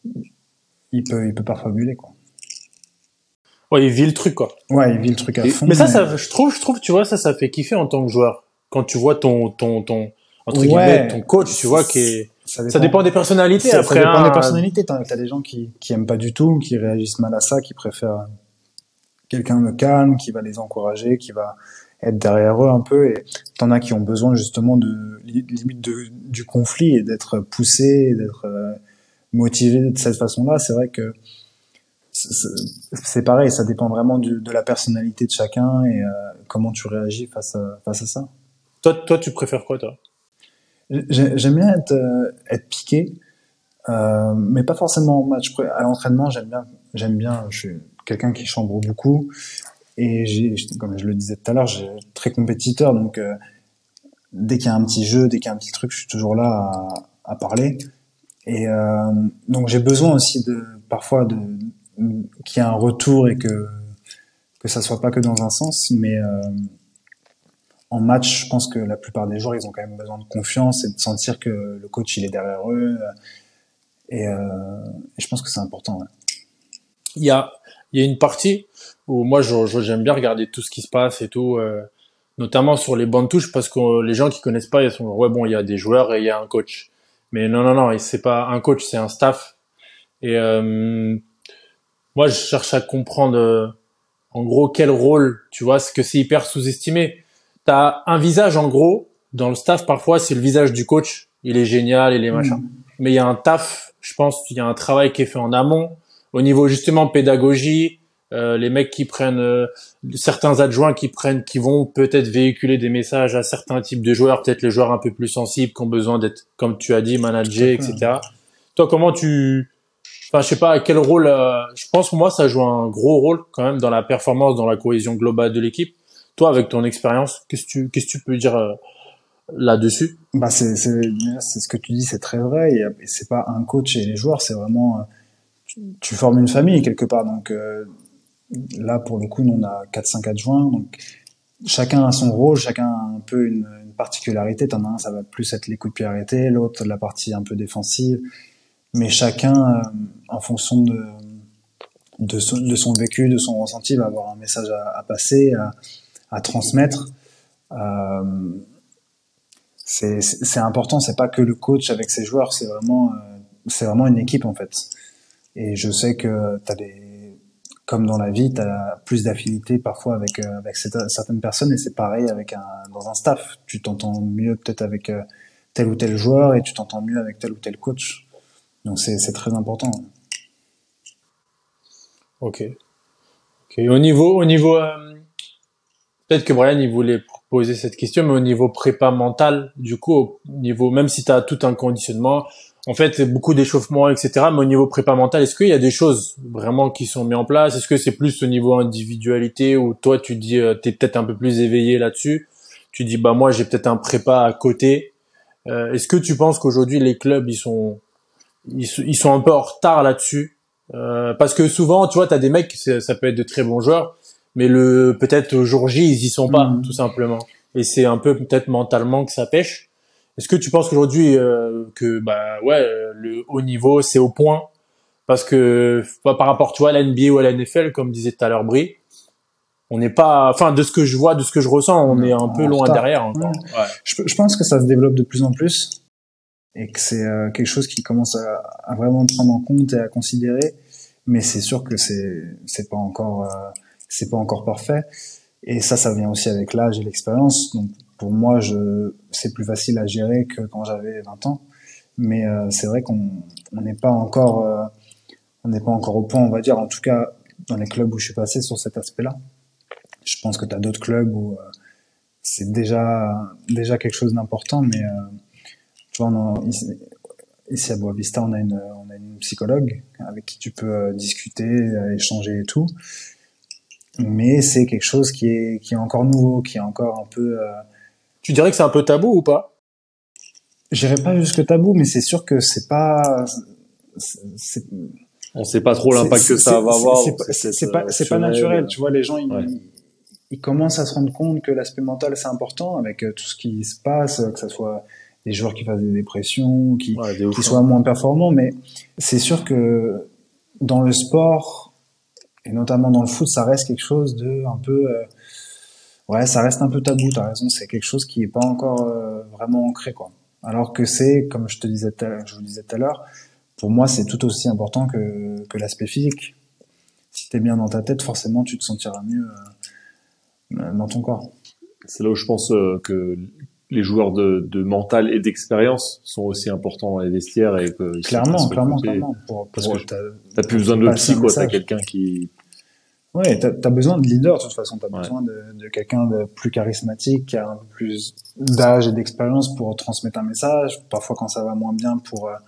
il peut il peut parfois buller quoi. Ouais, il vit le truc, quoi. Ouais, il vit le truc à Et- fond. Mais ça, et- ça, je trouve, je trouve, tu vois, ça, ça fait kiffer en tant que joueur. Quand tu vois ton, ton, ton, entre Ouais. guillemets, ton coach, tu vois, qui est, ça ça dépend des personnalités. Ça, Après, ça dépend hein, des personnalités. T'as as des gens qui, qui aiment pas du tout, qui réagissent mal à ça, qui préfèrent quelqu'un de calme, qui va les encourager, qui va être derrière eux un peu. Et t'en as qui ont besoin justement de li- limite de, du conflit et d'être poussé, et d'être euh, motivé de cette façon-là. C'est vrai que c'est- c'est c'est pareil. Ça dépend vraiment du, de la personnalité de chacun et euh, comment tu réagis face à, face à ça. toi, toi, tu préfères quoi, toi? J'ai- J'aime bien être, euh, être piqué. Euh, mais pas forcément en match. À l'entraînement, j'aime bien, j'aime bien. Je suis quelqu'un qui chambre beaucoup et j'ai, comme je le disais tout à l'heure, j'ai très compétiteur. Donc euh, dès qu'il y a un petit jeu, dès qu'il y a un petit truc, je suis toujours là à, à parler. Et euh, donc j'ai besoin aussi de parfois de qu'il y ait un retour et que que ça soit pas que dans un sens, mais euh, en match, je pense que la plupart des joueurs, ils ont quand même besoin de confiance et de sentir que le coach il est derrière eux. Et, euh, et je pense que c'est important. Ouais. Il y a, il y a une partie où moi, je, je- j'aime bien regarder tout ce qui se passe et tout, euh, notamment sur les bancs de touche, parce que euh, les gens qui connaissent pas, ils sont, ouais, bon, il y a des joueurs et il y a un coach. Mais non, non, non, et c'est pas un coach, c'est un staff. Et euh, moi, je cherche à comprendre, euh, en gros, quel rôle, tu vois, ce que c'est hyper sous-estimé. T'as un visage, en gros, dans le staff, parfois, c'est le visage du coach. Il est génial, il est machin. Mmh. Mais il y a un taf, je pense, il y a un travail qui est fait en amont, au niveau justement pédagogie, euh, les mecs qui prennent, euh, certains adjoints qui prennent, qui vont peut-être véhiculer des messages à certains types de joueurs, peut-être les joueurs un peu plus sensibles, qui ont besoin d'être, comme tu as dit, managés, Tout à fait. et cetera. Toi, comment tu, enfin, je sais pas à quel rôle. euh, je pense que moi, ça joue un gros rôle quand même dans la performance, dans la cohésion globale de l'équipe. Toi, avec ton expérience, qu'est-ce que tu, qu'est-ce que tu peux dire euh, là-dessus? Bah c'est c'est c'est ce que tu dis, c'est très vrai. Et, et c'est pas un coach et les joueurs, c'est vraiment euh, tu, tu formes une famille quelque part. Donc euh, là, pour le coup, nous on a quatre cinq adjoints, donc chacun a son rôle, chacun a un peu une, une particularité. T'en as un, ça va plus être les coups de pied arrêtés, l'autre la partie un peu défensive. Mais chacun, euh, en fonction de de son, de son vécu, de son ressenti, va avoir un message à, à passer, à, à transmettre. Euh, c'est c'est important. C'est pas que le coach avec ses joueurs, c'est vraiment euh, c'est vraiment une équipe en fait. Et je sais que t'as des comme dans la vie, t'as plus d'affinité parfois avec euh, avec cette- certaines personnes et c'est pareil avec un dans un staff. Tu t'entends mieux peut-être avec euh, tel ou tel joueur et tu t'entends mieux avec tel ou tel coach. Donc c'est c'est très important. Ok. Ok. Au niveau, au niveau, euh, peut-être que Brian il voulait poser cette question, mais au niveau prépa mental, du coup, au niveau, même si tu as tout un conditionnement, en fait, c'est beaucoup d'échauffement, et cetera. Mais au niveau prépa mental, est-ce qu'il y a des choses vraiment qui sont mises en place? Est-ce que c'est plus au niveau individualité où toi tu dis, euh, t'es peut-être un peu plus éveillé là-dessus? Tu dis, bah moi j'ai peut-être un prépa à côté. Euh, est-ce que tu penses qu'aujourd'hui les clubs ils sont ils, sont- ils sont un peu en retard là-dessus? Euh, parce que souvent, tu vois, t'as des mecs, c'est- ça peut être de très bons joueurs, mais le peut-être au jour J, ils y sont pas, tout Mhm. simplement. Et c'est un peu peut-être mentalement que ça pêche. Est-ce que tu penses qu'aujourd'hui euh, que bah ouais, euh, le haut niveau, c'est au point? Parce que pas par rapport, tu vois, à la N B A ou à la N F L, comme disait tout à l'heure Brie, on n'est pas, enfin de ce que je vois, de ce que je ressens, on On est est un peu en loin retard. derrière Ouais. encore. Ouais. Je, je pense que ça se développe de plus en plus et que c'est euh, quelque chose qui commence à, à vraiment prendre en compte et à considérer. Mais c'est sûr que c'est c'est pas encore euh, c'est pas encore parfait. Et ça, ça vient aussi avec l'âge et l'expérience. Donc pour moi, je c'est plus facile à gérer que quand j'avais vingt ans. Mais euh, c'est vrai qu'on on n'est pas encore euh, on n'est pas encore au point, on va dire. En tout cas, dans les clubs où je suis passé sur cet aspect-là. Je pense que tu as d'autres clubs où euh, c'est déjà déjà quelque chose d'important, mais euh, tu vois, on a- ici, ici à Boavista, on a une on a une psychologue avec qui tu peux euh, discuter, euh, échanger et tout. Mais c'est quelque chose qui est qui est encore nouveau, qui est encore un peu. Euh, Tu dirais que c'est un peu tabou ou pas? J'irai pas jusque tabou, mais c'est sûr que c'est pas. C'est c'est On sait pas trop c'est l'impact que ça c'est- va c'est- avoir, c'est donc pas c'est c'est peut-être c'est pas euh, c'est pas optionnel. naturel. euh, Tu vois, les gens Ouais. ils ils commencent à se rendre compte que l'aspect mental c'est important avec euh, tout ce qui se passe, euh, que ça soit des joueurs qui fassent des dépressions, qui Ouais, des qui ouf, hein. soient moins performants, mais c'est sûr que dans le sport et notamment dans le foot, ça reste quelque chose de un peu euh, ouais, ça reste un peu tabou. T'as raison, c'est quelque chose qui est pas encore euh, vraiment ancré quoi. Alors que c'est, comme je te disais, tout à l'heure- je vous disais tout à l'heure, pour moi c'est tout aussi important que que l'aspect physique. Si t'es bien dans ta tête, forcément tu te sentiras mieux euh, dans ton corps. C'est là où je pense euh, que les joueurs de, de mental et d'expérience sont aussi importants dans les vestiaires et qu'ils sont pas Clairement, clairement, recrutés. clairement. Pour, parce Pour, que t'as, t'as plus pour besoin de passer psy, un quoi. T'as message. quelqu'un qui, Ouais, t'as, t'as besoin de leader, de toute façon. T'as ouais, besoin de, de quelqu'un de plus charismatique, qui a un peu plus d'âge et d'expérience pour transmettre un message. Parfois, quand ça va moins bien, pour, euh,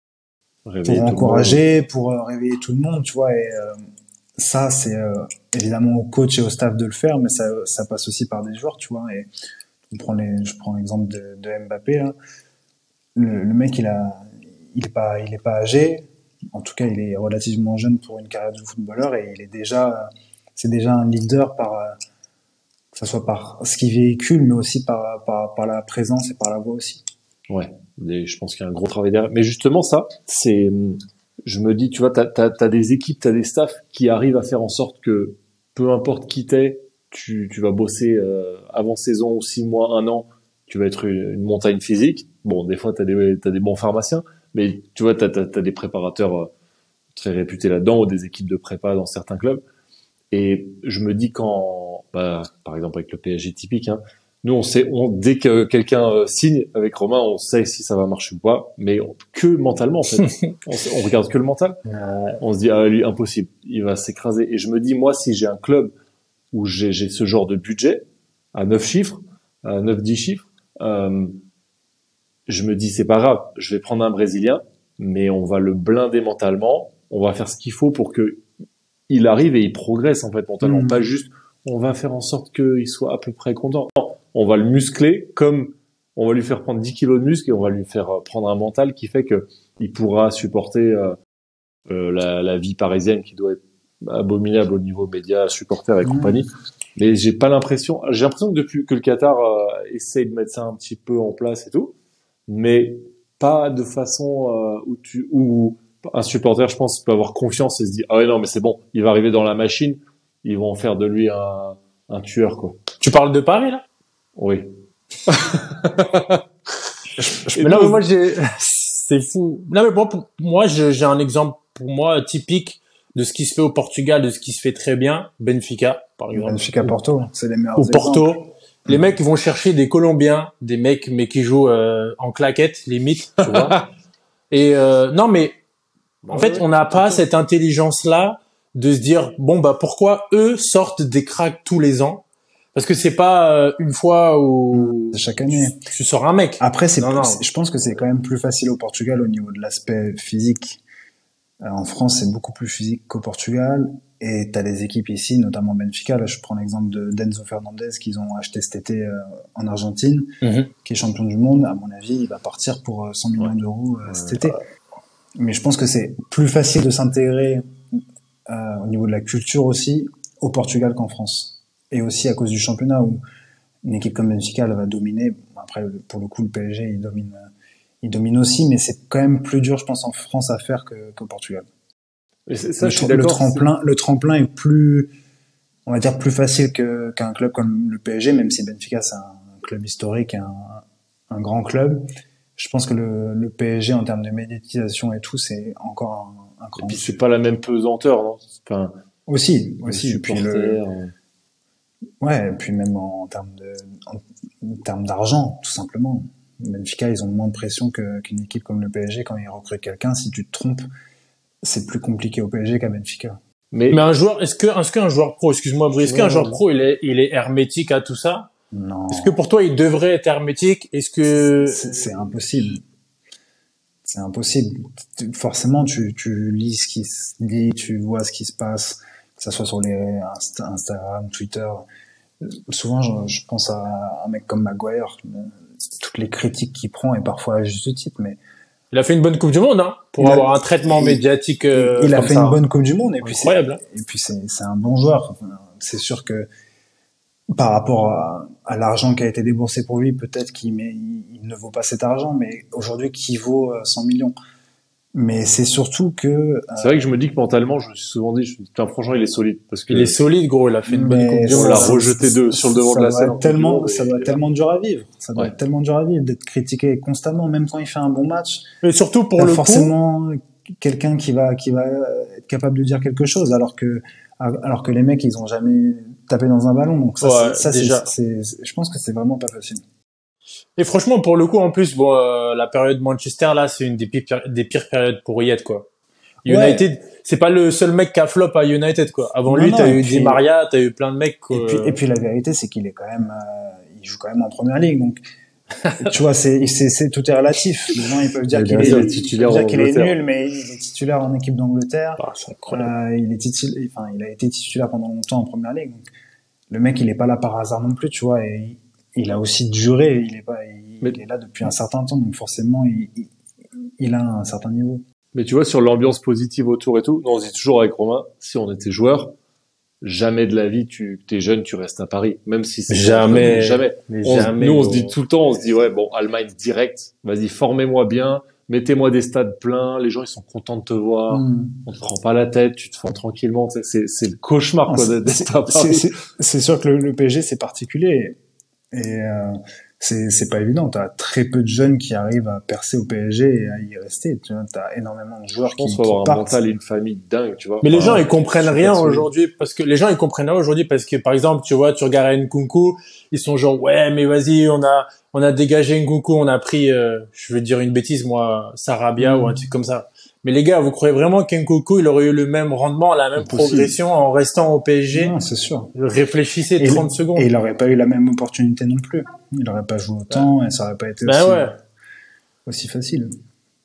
pour réveiller tout le monde. encourager, pour euh, réveiller tout le monde, tu vois. Et euh, ça, c'est euh, évidemment au coach et au staff de le faire, mais ça, ça passe aussi par des joueurs, tu vois. Et on prend les, je prends l'exemple de, de Mbappé, là. Le, le mec, il a, il est pas, il est pas âgé. En tout cas, il est relativement jeune pour une carrière de footballeur et il est déjà, c'est déjà un leader par, euh, que ce soit par ce qu'il véhicule, mais aussi par, par, par la présence et par la voix aussi. Ouais. Et je pense qu'il y a un gros travail derrière. Mais justement, ça, c'est, je me dis, tu vois, t'as, t'as, t'as des équipes, t'as des staffs qui arrivent à faire en sorte que peu importe qui t'es, tu, tu vas bosser euh, avant saison, six mois, un an, tu vas être une, une montagne physique. Bon, des fois, t'as des, t'as des bons pharmaciens, mais tu vois, t'as, t'as, t'as des préparateurs euh, très réputés là-dedans ou des équipes de prépa dans certains clubs. Et je me dis quand, bah, par exemple avec le P S G typique, hein, nous on sait, on, dès que quelqu'un euh, signe avec Romain, on sait si ça va marcher ou pas, mais on- que mentalement en fait. On, sait- on regarde que le mental. Euh, On se dit ah lui impossible, il va s'écraser. Et je me dis moi si j'ai un club où j'ai, j'ai ce genre de budget à neuf chiffres, à neuf dix chiffres, euh, je me dis c'est pas grave, je vais prendre un Brésilien, mais on va le blinder mentalement. On va faire ce qu'il faut pour que il arrive et il progresse en fait mentalement, mmh. pas juste on va faire en sorte qu'il soit à peu près content. Non, on va le muscler comme on va lui faire prendre dix kilos de muscle et on va lui faire prendre un mental qui fait que il pourra supporter euh, euh, la, la vie parisienne qui doit être abominable au niveau médias, supporters et mmh. compagnie. Mais j'ai pas l'impression, j'ai l'impression que depuis que le Qatar euh, essaye de mettre ça un petit peu en place et tout, mais pas de façon euh, où tu où un supporter, je pense, peut avoir confiance et se dire ah ouais non mais c'est bon, il va arriver dans la machine, ils vont en faire de lui un un tueur quoi. Tu parles de Paris là? Oui. mais non mais moi j'ai c'est fou. Non mais bon pour moi je, j'ai un exemple pour moi typique de ce qui se fait au Portugal, de ce qui se fait très bien, Benfica par exemple. Benfica Porto, c'est les meilleurs Au Porto, exemples. Les mecs vont chercher des Colombiens, des mecs mais qui jouent euh, en claquettes limite, tu vois. Et euh, non mais en fait, on n'a pas cette intelligence-là de se dire bon bah pourquoi eux sortent des cracks tous les ans, parce que c'est pas euh, une fois où chaque année tu, tu sors un mec. Après c'est, non, non. c'est je pense que c'est quand même plus facile au Portugal au niveau de l'aspect physique. Euh, en France, c'est beaucoup plus physique qu'au Portugal et t'as des équipes ici, notamment Benfica, là je prends l'exemple de d'Enzo Fernandez qu'ils ont acheté cet été euh, en Argentine, mm-hmm. qui est champion du monde. À mon avis, il va partir pour cent millions ouais. d'euros euh, cet été. Mais je pense que c'est plus facile de s'intégrer euh, au niveau de la culture aussi au Portugal qu'en France. Et aussi à cause du championnat où une équipe comme Benfica elle va dominer. Après, pour le coup, le P S G il domine, il domine aussi, mais c'est quand même plus dur, je pense, en France à faire que, qu'au Portugal. Et c'est, ça, le, je suis d'accord. Le tremplin, le tremplin est plus, on va dire, plus facile que qu'un club comme le P S G, même si Benfica c'est un club historique, un, un grand club. Je pense que le, le P S G en termes de médiatisation et tout, c'est encore un, un cran. Et puis c'est pas la même pesanteur, non? Enfin, aussi, aussi. Et puis le, ouais, et puis même en, en termes de, en, en termes d'argent, tout simplement. Benfica, ils ont moins de pression que, qu'une équipe comme le P S G quand ils recrutent quelqu'un. Si tu te trompes, c'est plus compliqué au P S G qu'à Benfica. Mais, mais un joueur, est-ce que, est-ce qu'un joueur pro, excuse-moi, Brice, est-ce qu'un joueur pro, il est, il est hermétique à tout ça? Non. Est-ce que pour toi, il devrait être hermétique? Est-ce que... C'est, c'est impossible. C'est impossible. Forcément, tu, tu lis ce qui se dit, tu vois ce qui se passe, que ça soit sur les Insta, Instagram, Twitter. Souvent, je, je pense à un mec comme Maguire, toutes les critiques qu'il prend, et parfois à juste titre, mais... Il a fait une bonne Coupe du Monde, hein, pour avoir a, un traitement il, médiatique. Euh, il a comme fait ça. une bonne Coupe du Monde, et puis incroyable. C'est, et puis c'est, c'est un bon joueur. C'est sûr que par rapport à, à l'argent qui a été déboursé pour lui, peut-être qu'il met, il ne vaut pas cet argent, mais aujourd'hui, qui vaut cent millions. Mais c'est surtout que... Euh, c'est vrai que je me dis que mentalement, je me suis souvent dit, je me dis, putain, franchement, il est solide. Parce que il est solide, gros, il a fait une bonne Coupe du Monde. On l'a rejeté de, sur le devant de la scène. Tellement, ça doit être tellement dur à vivre. Ça doit ouais. être tellement dur à vivre d'être critiqué constamment, même quand il fait un bon match. Et surtout pour le forcément coup... quelqu'un qui va, qui va être capable de dire quelque chose, alors que, alors que les mecs, ils ont jamais tapé dans un ballon. Donc ça, ouais, ça déjà. C'est, c'est, je pense que c'est vraiment pas facile. Et franchement, pour le coup, en plus, bon, euh, la période Manchester, là, c'est une des pires, des pires périodes pour y être, quoi. United, ouais. c'est pas le seul mec qui a flop à United, quoi. Avant non, lui, non, t'as eu puis, Di Maria, t'as eu plein de mecs, quoi. Et puis, et puis la vérité, c'est qu'il est quand même, euh, il joue quand même en première ligue, donc, tu vois, c'est, c'est, c'est, tout est relatif. Les gens, ils peuvent dire qu'il est, titulaire dire qu'il est nul, mais il est titulaire en équipe d'Angleterre. Ah, c'est incroyable. Euh, il est titulaire, enfin, il a été titulaire pendant longtemps en première ligue, donc, le mec, il est pas là par hasard non plus, tu vois, et il a aussi duré, il est pas, il, mais... il est là depuis un certain temps, donc forcément, il, il, il a un certain niveau. Mais tu vois, sur l'ambiance positive autour et tout, nous, on se dit toujours avec Romain, si on était joueur, jamais de la vie, tu, t'es jeune, tu restes à Paris. Même si c'est jamais, jamais. Mais on, jamais. Nous, on se dit tout le temps, on se dit, ouais, bon, Allemagne direct, vas-y, formez-moi bien, mettez-moi des stades pleins, les gens, ils sont contents de te voir, mmh. on te prend pas la tête, tu te formes tranquillement, c'est, c'est, c'est le cauchemar, ah, quoi, d'être à Paris. C'est, c'est, c'est sûr que le, le P S G, c'est particulier. Et, euh, c'est c'est pas évident, t'as très peu de jeunes qui arrivent à percer au P S G et à y rester, tu vois, t'as énormément de joueurs qui, qui partent. Je pense qu'il faut avoir un mental et une famille dingue, tu vois. Mais les gens, ils comprennent rien aujourd'hui, parce que les gens, ils comprennent rien aujourd'hui parce que, par exemple, tu vois, tu regardes Nkunku, ils sont genre, ouais, mais vas-y, on a, on a dégagé Nkunku, on a pris, euh, je veux dire une bêtise, moi, Sarabia mmh. ou un truc comme ça. Mais les gars, vous croyez vraiment qu'Nkunku, il aurait eu le même rendement, la même Impossible. progression en restant au P S G? Non, c'est sûr. Réfléchissez et trente il, secondes. Et il aurait pas eu la même opportunité non plus. Il aurait pas joué autant ouais. et ça aurait pas été ben aussi, ouais. aussi facile.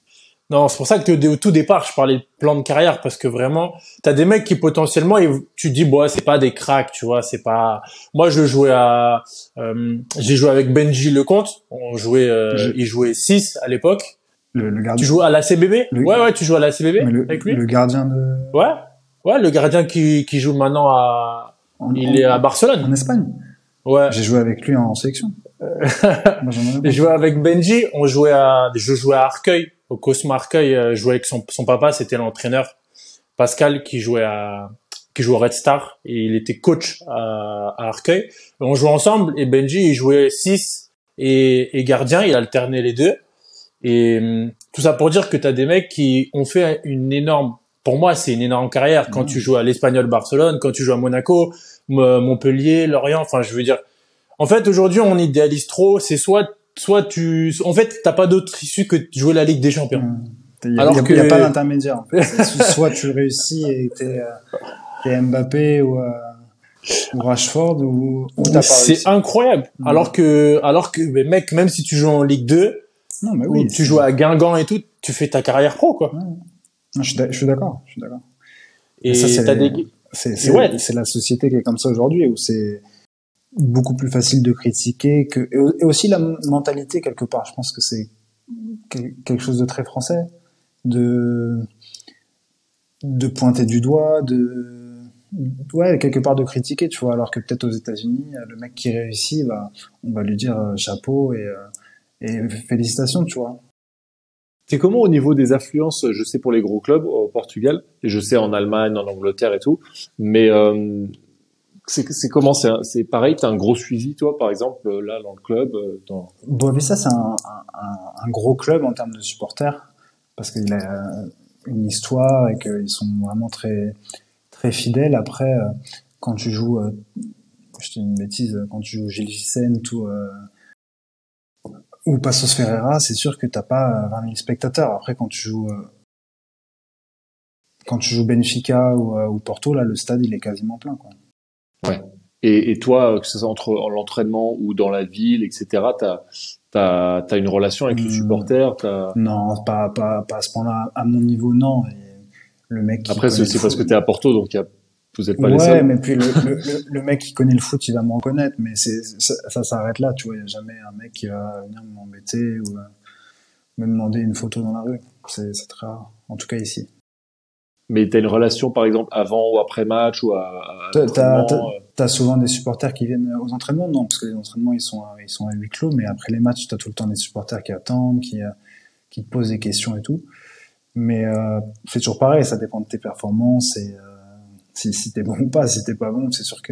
Non, c'est pour ça que au tout départ, je parlais de plan de carrière parce que vraiment, t'as des mecs qui potentiellement, ils- tu te dis, bon, ouais, c'est pas des cracks, tu vois, c'est pas. Moi, je jouais à, euh, j'ai joué avec Benji Lecomte. On jouait, euh, Je- il jouait six à l'époque. Le, le Tu gardien, joues à la C B B? le, Ouais, ouais, tu joues à la C B B mais le, avec lui? le gardien de, Ouais, ouais, le gardien qui qui joue maintenant à, en, il est à en, Barcelone. en Espagne. Ouais. J'ai joué avec lui en sélection. Benjamin J'ai Lecomte. joué avec Benji. On jouait à, je jouais à Arcueil, au Cosmo Arcueil. euh, Je jouais avec son son papa, c'était l'entraîneur Pascal qui jouait à qui jouait au Red Star et il était coach à, à Arcueil. Et on jouait ensemble et Benji il jouait six et, et gardien, il alternait les deux. Et hum, tout ça pour dire que t'as des mecs qui ont fait une énorme, pour moi c'est une énorme carrière quand Ouais. tu joues à l'Espagnol Barcelone, quand tu joues à Monaco, M- Montpellier, Lorient. Enfin je veux dire, en fait aujourd'hui on idéalise trop. C'est soit soit tu, en fait t'as pas d'autre issue que de jouer la Ligue des Champions. Il y a, Alors il y a- que- il y a pas d'intermédiaire. En fait. C'est soit tu réussis et t'es, euh, t'es Mbappé ou, euh, ou Rashford ou, ou t'as pas C'est réussi. incroyable. Mm. Alors que, alors que, mais mec, même si tu joues en Ligue deux, Non, mais ou oui. tu c'est- joues à Guingamp et tout, tu fais ta carrière pro, quoi. Non, je suis d'a- je suis d'accord. Je suis d'accord. Et Mais ça, c'est- t'as des, C'est, Et c'est, ouais. c'est la société qui est comme ça aujourd'hui, où c'est beaucoup plus facile de critiquer que, et au- et aussi la mentalité quelque part. Je pense que c'est quel- quelque chose de très français, de, de pointer du doigt, de, ouais, quelque part de critiquer, tu vois, alors que peut-être aux États-Unis, le mec qui réussit, bah, on va lui dire euh, chapeau et, euh, et félicitations, tu vois. C'est comment au niveau des affluences, je sais pour les gros clubs au Portugal, et je sais en Allemagne, en Angleterre et tout, mais euh, c'est, c'est comment c'est, un- c'est pareil, t'as un gros suivi toi par exemple là dans le club euh, dans... Boavista, c'est un, un, un- un gros club en termes de supporters, parce qu'il a euh, une histoire et qu'ils sont vraiment très, très fidèles. Après, euh, quand tu joues, euh, je dis une bêtise, quand tu joues Gil Vicente ou, euh, ou Passos Ferreira, c'est sûr que t'as pas euh, vingt mille spectateurs. Après, quand tu joues, euh, quand tu joues Benfica ou, euh, ou Porto, là, le stade, il est quasiment plein, quoi. Ouais. Et, et toi, que ce soit entre en l'entraînement ou dans la ville, et cetera, t'as t'as t'as une relation avec le Hum. supporter. T'as... Non, pas, pas, pas à ce point-là. À mon niveau, non. Et le mec qui Après, c'est connaît aussi le parce foot- que t'es à Porto, donc il y a... vous êtes pas les Ouais, seuls. mais puis le, le, le, le mec qui connaît le foot, il va me reconnaître, mais c'est, ça, ça s'arrête là, tu vois. Il n'y a jamais un mec qui va venir m'embêter ou euh, me demander une photo dans la rue. C'est, c'est très rare. En tout cas ici. Mais t'as une relation, par exemple, avant ou après match ou à, à T'as, t'as, l'entraînement, t'as- euh, t'as souvent des supporters qui viennent aux entraînements, non, parce que les entraînements, ils sont, à- ils sont à huis clos, mais après les matchs, t'as tout le temps des supporters qui attendent, qui, euh, qui te posent des questions et tout. Mais euh, c'est toujours pareil, ça dépend de tes performances et euh, si, si t'es bon ou pas. Si t'es pas bon, c'est sûr que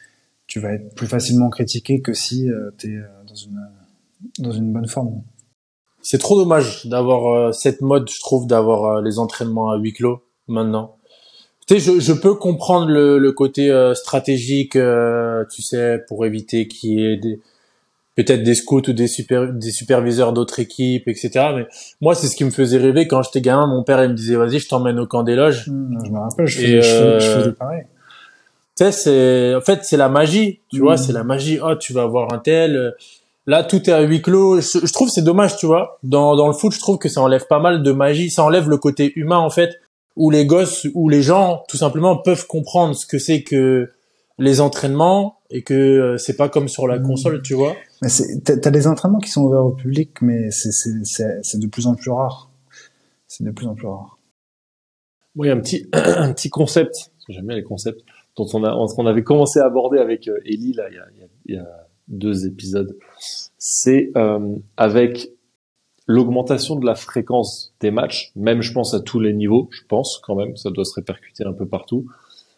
tu vas être plus facilement critiqué que si euh, t'es euh, dans une dans une bonne forme. c'est trop dommage d'avoir euh, cette mode, je trouve, d'avoir euh, les entraînements à huis clos maintenant. Tu sais, je, je peux comprendre le, le côté euh, stratégique, euh, tu sais, pour éviter qu'il y ait des, peut-être des scouts ou des super, des superviseurs d'autres équipes, et cetera. Mais moi, c'est ce qui me faisait rêver quand j'étais gamin. Mon père, il me disait, vas-y, je t'emmène au camp des loges. Hum, je me rappelle, je Et, faisais, je faisais, je euh, faisais pareil. Tu sais, c'est, en fait, c'est la magie, tu Mm. vois, c'est la magie. Oh, tu vas avoir un tel. Là, tout est à huis clos. Je, je trouve que c'est dommage, tu vois. Dans, dans le foot, je trouve que ça enlève pas mal de magie. Ça enlève le côté humain, en fait, où les gosses, où les gens, tout simplement, peuvent comprendre ce que c'est que les entraînements et que euh, c'est pas comme sur la Mm. console, tu vois. Mais c'est, t'as, t'as des entraînements qui sont ouverts au public, mais c'est, c'est, c'est, c'est de plus en plus rare. C'est de plus en plus rare. Moi, il y a un petit, un petit concept, parce que j'aime bien les concepts, dont on a, qu'on avait commencé à aborder avec euh, Ellie, là, il y a, il y a, il y a deux épisodes. C'est, euh, avec l'augmentation de la fréquence des matchs, même, je pense, à tous les niveaux, je pense, quand même, ça doit se répercuter un peu partout.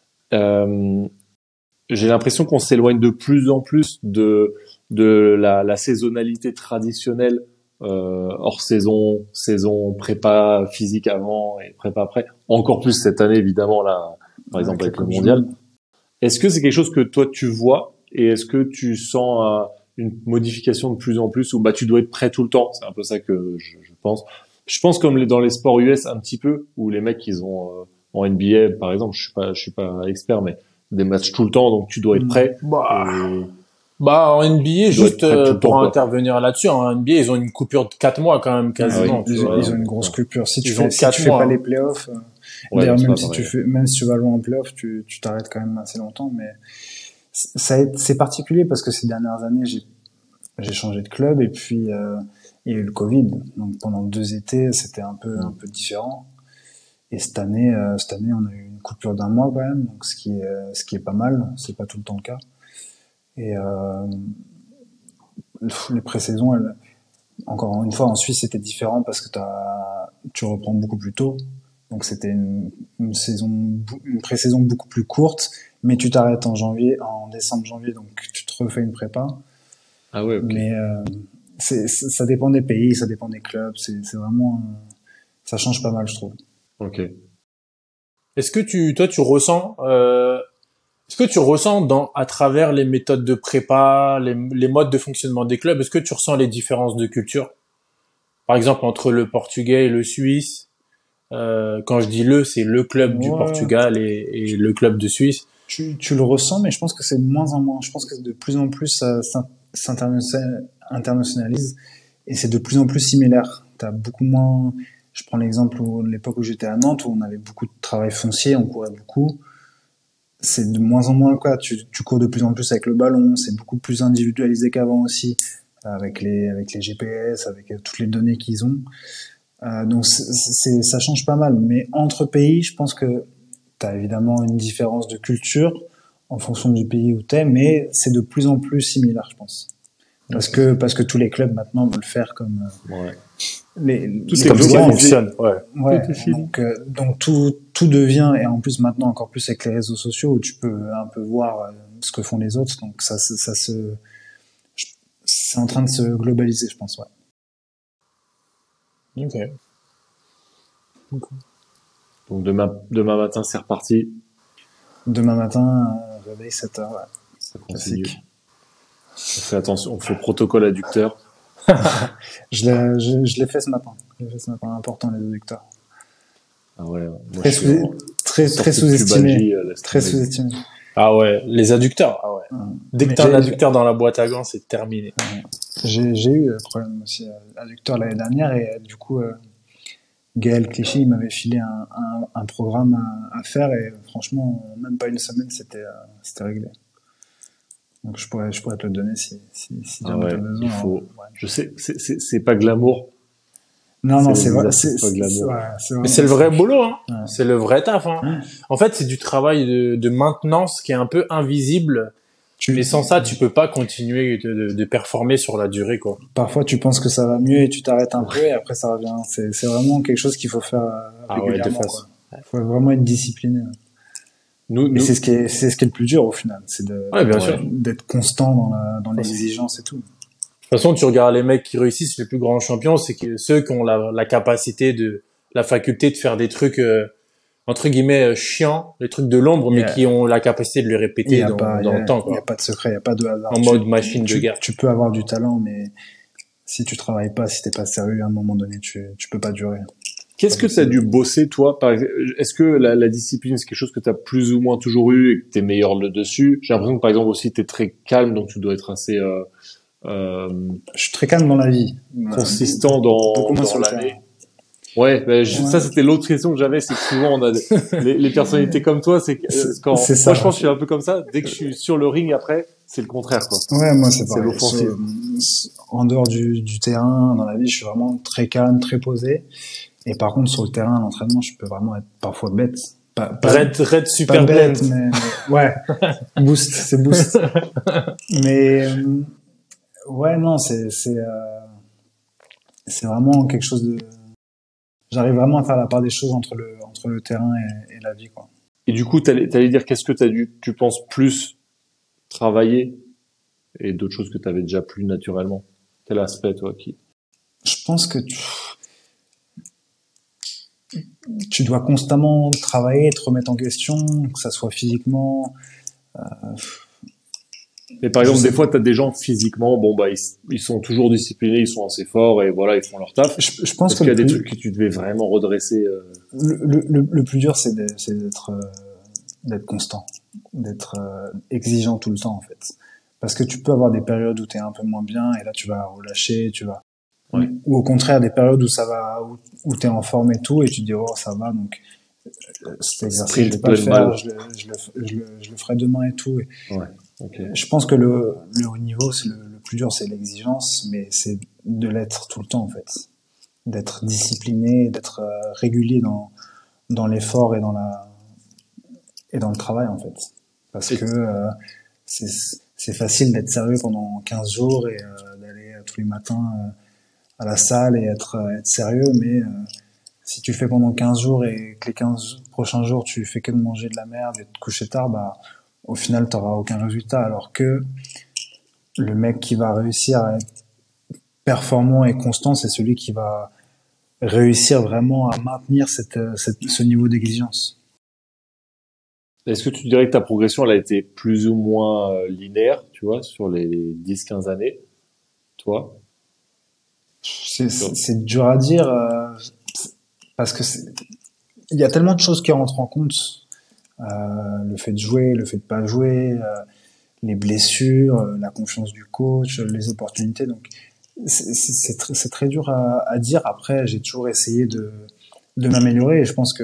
Euh, j'ai l'impression qu'on s'éloigne de plus en plus de, de la, la saisonnalité traditionnelle, euh, hors saison, saison prépa physique avant et prépa après. Encore plus cette année, évidemment, là, par exemple, avec, la le Coupe du mondial. Monde. Est-ce que c'est quelque chose que toi tu vois et est-ce que tu sens euh, une modification de plus en plus ou bah tu dois être prêt tout le temps? C'est un peu ça que je, je pense. Je pense comme les, dans les sports U S un petit peu où les mecs ils ont euh, en N B A par exemple, je suis pas je suis pas expert mais des matchs tout le temps donc tu dois être Mm. prêt. Bah, Et Bah, en N B A, Il doit être juste prêt tout euh, le pour temps, quoi. intervenir là-dessus, en N B A, ils ont une coupure de quatre mois quand même, quasiment. Ah tu Ils, vois. ils ont une grosse coupure. Si tu Ils ont fais, si quatre tu fais mois, pas hein. les playoffs, euh, Ouais, d'ailleurs, non, c'est même pas si tu pareil. fais, même si tu vas loin en playoffs, tu, tu t'arrêtes quand même assez longtemps, mais ça a été- c'est particulier parce que ces dernières années, j'ai, j'ai changé de club et puis, euh, il y a eu le Covid. Donc, pendant deux étés, c'était un peu, un peu différent. Et cette année, euh, cette année, on a eu une coupure d'un mois quand même, donc ce qui est, euh, ce qui est pas mal. C'est pas tout le temps le cas. Et, euh, les pré-saisons, elles, encore une fois, en Suisse, c'était différent parce que t'as, tu reprends beaucoup plus tôt. Donc c'était une, une saison, une pré-saison beaucoup plus courte, mais tu t'arrêtes en janvier, en décembre, janvier, donc tu te refais une prépa. Ah ouais, ok. Mais euh, c'est, c'est- ça dépend des pays, ça dépend des clubs. C'est, c'est vraiment, euh, ça change pas mal, je trouve. Ok. Est-ce que tu, toi, tu ressens, euh, est-ce que tu ressens dans, à travers les méthodes de prépa, les, les modes de fonctionnement des clubs, est-ce que tu ressens les différences de culture? Par exemple, entre le portugais et le suisse. Euh, quand je dis le, c'est le club du Ouais, Portugal et, et le club de Suisse. tu, tu le ressens, mais je pense que c'est de moins en moins. Je pense que de plus en plus, ça s'in- s'internationalise internationalise et c'est de plus en plus similaire. T'as beaucoup moins. Je prends l'exemple où l'époque où j'étais à Nantes, où on avait beaucoup de travail foncier, on courait beaucoup. C'est de moins en moins le cas. Tu, tu cours de plus en plus avec le ballon. C'est beaucoup plus individualisé qu'avant aussi, avec les avec les G P S, avec euh, toutes les données qu'ils ont. Euh, donc c'est, c'est- ça change pas mal. Mais entre pays, je pense que t'as évidemment une différence de culture en fonction du pays où t'es, mais c'est de plus en plus similaire, je pense. Parce que parce que tous les clubs maintenant veulent faire comme euh, Ouais. les, Tout les est Comme plus ça grands. globalisé. fonctionne, ouais. Ouais, Tout est fini. donc euh, donc tout tout devient, et en plus maintenant encore plus avec les réseaux sociaux où tu peux un peu voir euh, ce que font les autres, donc ça se- ça se je- c'est en train de se globaliser, je pense. Ouais. Ok. Donc demain, demain matin, c'est reparti. Demain matin, euh, réveil sept heures, ouais. Ça continue. Classique. On fait attention, on fait protocole adducteur. Je l'ai je, je l'ai fait ce matin. Je l'ai fait ce matin, important les adducteurs. Ah ouais, moi Très je suis sous en très très sortie de sous-estimé, pubalgie, euh, laisse très tomber. sous-estimé. Ah ouais, les adducteurs, ah ouais. Dès que Mais t'as un j'ai- adducteur dans la boîte à gants, c'est terminé. J'ai j'ai eu le problème aussi euh, adducteur l'année dernière et euh, du coup euh, Gaël Clichy il m'avait filé un, un, un programme à, à faire et euh, franchement en même pas une semaine c'était euh, c'était réglé. Donc je pourrais je pourrais te le donner si si, si Ah jamais ouais, t'as besoin. il Alors, faut. ouais. Je sais, c'est c'est c'est pas glamour. Non C'est non les c'est vrai exercices c'est pas c'est glamour. ouais, c'est Mais vraiment c'est le vrai ça. boulot, hein. Ouais. C'est le vrai taf, hein. En fait, c'est du travail de, de maintenance qui est un peu invisible. Tu, Mais sans ça, tu peux pas continuer de, de, de performer sur la durée, quoi. parfois tu penses que ça va mieux et tu t'arrêtes un peu et après ça revient. C'est c'est vraiment quelque chose qu'il faut faire euh, Ah ouais, de régulièrement façon. quoi. Faut vraiment être discipliné. Nous, Et nous, c'est ce qui est, c'est ce qui est le plus dur au final, c'est de, Ouais, bien Ouais. sûr. d'être constant dans la, dans Ouais, l'exigence et tout. De toute façon, tu regardes les mecs qui réussissent, les plus grands champions, c'est que ceux qui ont la, la capacité de, la faculté de faire des trucs, euh, entre guillemets, euh, chiants, les trucs de l'ombre, mais Yeah. qui ont la capacité de le Il y répéter a dans, pas, il y dans a, le temps, il y a quoi. pas de secret, il y a pas de hasard. En Tu- mode machine de tu, guerre. tu peux avoir du talent, mais si tu travailles pas, si t'es pas sérieux, à un moment donné, tu, tu peux pas durer. qu'est-ce que tu as dû bosser, toi? Par exemple, est-ce que la, la discipline, c'est quelque chose que tu as plus ou moins toujours eu et que tu es meilleur le dessus? J'ai l'impression que, par exemple, aussi, tu es très calme, donc tu dois être assez euh, euh, Je suis très calme dans la vie. consistant Beaucoup dans, moins dans sur le l'année. terrain. Ouais, ben, je- Ouais. ça, c'était l'autre question que j'avais, c'est que souvent, on a des, les, les personnalités comme toi, c'est que, euh, C'est- quand, c'est ça. moi, je pense que je suis un peu comme ça. Dès que je suis sur le ring après, c'est le contraire, quoi. Ouais, moi c'est C'est pareil. l'offensive. Sur- En dehors du, du terrain, dans la vie, je suis vraiment très calme, très posé. Et par contre, sur le terrain, à l'entraînement, je peux vraiment être parfois bête. Pas, pas, Red, Red pas Super bête, Blend. mais, mais- ouais, boost, c'est boost. Mais euh, ouais, non, c'est c'est euh, c'est vraiment quelque chose de. J'arrive vraiment à faire la part des choses entre le entre le terrain et, et la vie, quoi. Et du coup, t'allais, t'allais dire qu'est-ce que t'as dû, tu penses, plus travailler et d'autres choses que t'avais déjà plus naturellement? Quel aspect, toi, qui... Je pense que tu tu dois constamment travailler, te remettre en question, que ça soit physiquement. Mais par Je exemple, sais des fois, t'as des gens physiquement, bon, bah, ils, ils sont toujours disciplinés, ils sont assez forts et voilà, ils font leur taf. Je, je pense Est-ce que qu'il y a le des plus, trucs que tu devais vraiment redresser, euh... le, le, le, le plus dur, c'est de- c'est d'être euh, d'être constant, d'être euh, exigeant tout le temps, en fait. Parce que tu peux avoir des périodes où tu es un peu moins bien et là tu vas relâcher, tu vas Ouais. ou au contraire des périodes où ça va où, où tu es en forme et tout et tu te dis oh ça va donc euh, cet exercice je vais pas le faire, je le, je, le, je, le, je le ferai demain et tout. Et Ouais. Okay. je pense que le, le haut niveau, c'est le, le plus dur, c'est l'exigence, mais c'est de l'être tout le temps en fait, d'être discipliné, d'être euh, régulier dans dans l'effort et dans la et dans le travail en fait, parce que euh, c'est c'est facile d'être sérieux pendant quinze jours et euh, d'aller euh, tous les matins euh, à la salle et être euh, être sérieux, mais euh, si tu fais pendant quinze jours et que les quinze prochains jours tu fais que de manger de la merde et de te coucher tard, bah au final t'auras aucun résultat. Alors que le mec qui va réussir à être performant et constant, c'est celui qui va réussir vraiment à maintenir cette, cette ce niveau d'exigence. Est-ce que tu dirais que ta progression elle a été plus ou moins euh, linéaire, tu vois, sur les dix quinze années, toi? C'est, c'est, c'est dur à dire euh, parce que c'est, il y a tellement de choses qui rentrent en compte. Euh, le fait de jouer, le fait de pas jouer, euh, les blessures, euh, la confiance du coach, les opportunités. Donc c'est, c'est, c'est, tr- c'est très dur à, à dire. Après, j'ai toujours essayé de, de m'améliorer et je pense que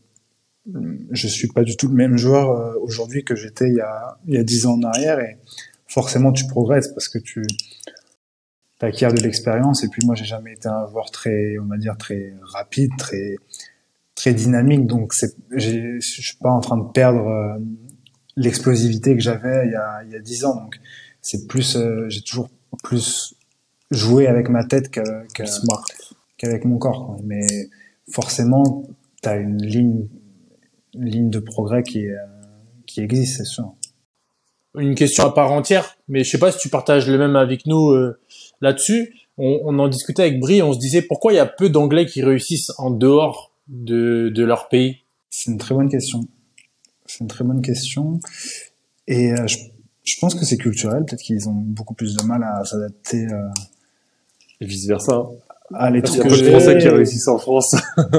je suis pas du tout le même joueur euh, aujourd'hui que j'étais il y a il y a dix ans en arrière et forcément tu progresses parce que tu t'acquiers de l'expérience et puis moi j'ai jamais été un joueur très on va dire très rapide, très très dynamique donc c'est j'ai je suis pas en train de perdre euh, l'explosivité que j'avais il y a il y a dix ans donc c'est plus euh, j'ai toujours plus joué avec ma tête que, que Smart. qu'avec mon corps quoi. Mais forcément t'as une ligne une ligne de progrès qui est, qui existe, c'est sûr. Une question à part entière, mais je sais pas si tu partages le même avec nous euh, là-dessus. On, on en discutait avec Brie, on se disait pourquoi il y a peu d'Anglais qui réussissent en dehors de, de leur pays. C'est une très bonne question. C'est une très bonne question. Et euh, je, je pense que c'est culturel. Peut-être qu'ils ont beaucoup plus de mal à s'adapter. Euh, Et vice versa. À Il y a peu de Français qui réussissent en France.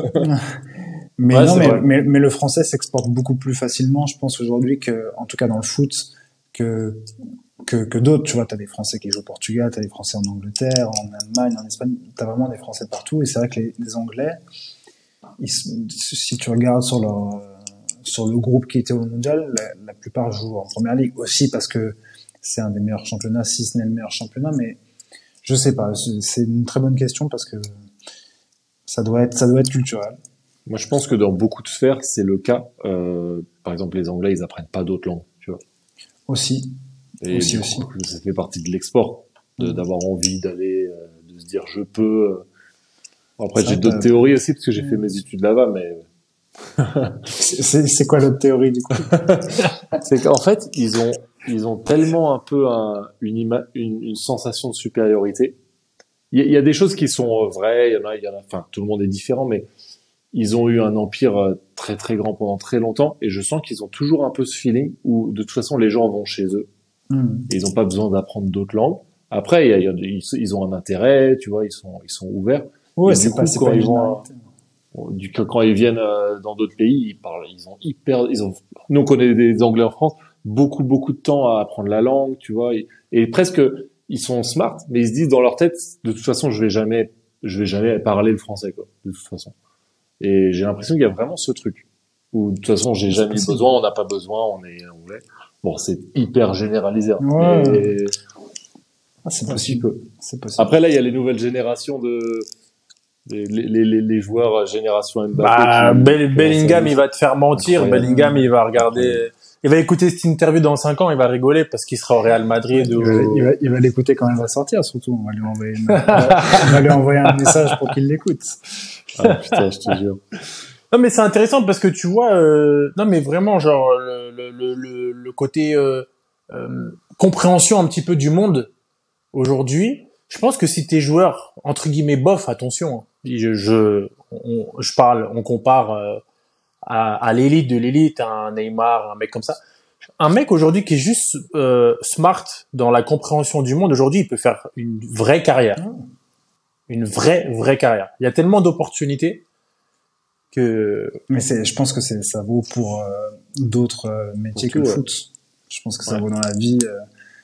Mais ouais, non, mais, vrai. mais, mais le français s'exporte beaucoup plus facilement, je pense aujourd'hui que, en tout cas dans le foot, que que, que d'autres. Tu vois, t'as des Français qui jouent au Portugal, t'as des Français en Angleterre, en Allemagne, en Espagne. T'as vraiment des Français partout. Et c'est vrai que les, les Anglais, ils, si tu regardes sur leur sur le groupe qui était au mondial, la, la plupart jouent en première ligue aussi parce que c'est un des meilleurs championnats, si ce n'est le meilleur championnat. Mais je sais pas, c'est une très bonne question parce que ça doit être ça doit être culturel. Moi, je pense que dans beaucoup de sphères, c'est le cas. Euh, par exemple, les Anglais, ils apprennent pas d'autres langues, tu vois. Aussi. Et aussi, du aussi. coup, ça fait partie de l'export, de, d'avoir envie d'aller, euh, de se dire je peux. Après, C'est j'ai vrai, d'autres t'as- théories aussi parce que j'ai fait mes études là-bas, mais C'est c'est quoi l'autre théorie du coup? c'est qu'en fait, ils ont, ils ont tellement un peu un, une, ima- une, une sensation de supériorité. Il y, a, il y a des choses qui sont vraies, il y en a, il y en a. Enfin, tout le monde est différent, mais ils ont eu un empire euh, très très grand pendant très longtemps, et je sens qu'ils ont toujours un peu ce feeling où de toute façon les gens vont chez eux Hmm. et ils n'ont pas besoin d'apprendre d'autres langues. Après, il y a, il y a, ils, ils ont un intérêt, tu vois, ils sont, ils sont ouverts. Ouais, Et c'est du pas, coup, c'est quand pas une ils vont, généralité. du que quand ils viennent euh, dans d'autres pays, ils parlent, ils ont hyper, ils ont, nous on connaît des Anglais en France, beaucoup beaucoup de temps à apprendre la langue, tu vois, et, et presque ils sont smart, mais ils se disent dans leur tête, de toute façon, je vais jamais, je vais jamais parler le français, quoi, de toute façon. Et j'ai l'impression qu'il y a vraiment ce truc où de toute façon, j'ai C'est jamais eu possible. besoin, on n'a pas besoin, on est anglais. Bon, c'est hyper généralisé, hein, Ouais. mais Ah, c'est un petit possible. peu. C'est possible. Après là, il y a les nouvelles générations de les, les, les, les joueurs génération Mbappé Bah, qui Bell- commencent à Bellingham, nous- il va te faire mentir. Incroyable. Bellingham, il va regarder, Incroyable. il va écouter cette interview dans cinq ans, il va rigoler parce qu'il sera au Real Madrid il, ou... va, il, va, il va l'écouter quand elle va sortir, surtout. On va lui envoyer, une- on va, on va lui envoyer un message pour qu'il l'écoute. Ah putain, je te jure. Non, mais c'est intéressant parce que tu vois, euh, non, mais vraiment, genre, le, le, le, le, le côté euh, euh, compréhension un petit peu du monde aujourd'hui, je pense que si t'es joueur, entre guillemets, bof, attention, hein, je, je, on, je parle, on compare euh, à, à l'élite de l'élite, à un Neymar, un mec comme ça. Un mec aujourd'hui qui est juste euh, smart dans la compréhension du monde, aujourd'hui, il peut faire une vraie carrière. Une vraie, vraie carrière. Il y a tellement d'opportunités que... Mais c'est, je pense que c'est, ça vaut pour euh, d'autres euh, métiers Pour que tout, le ouais. foot. Je pense que ça Ouais. vaut dans la vie. Euh,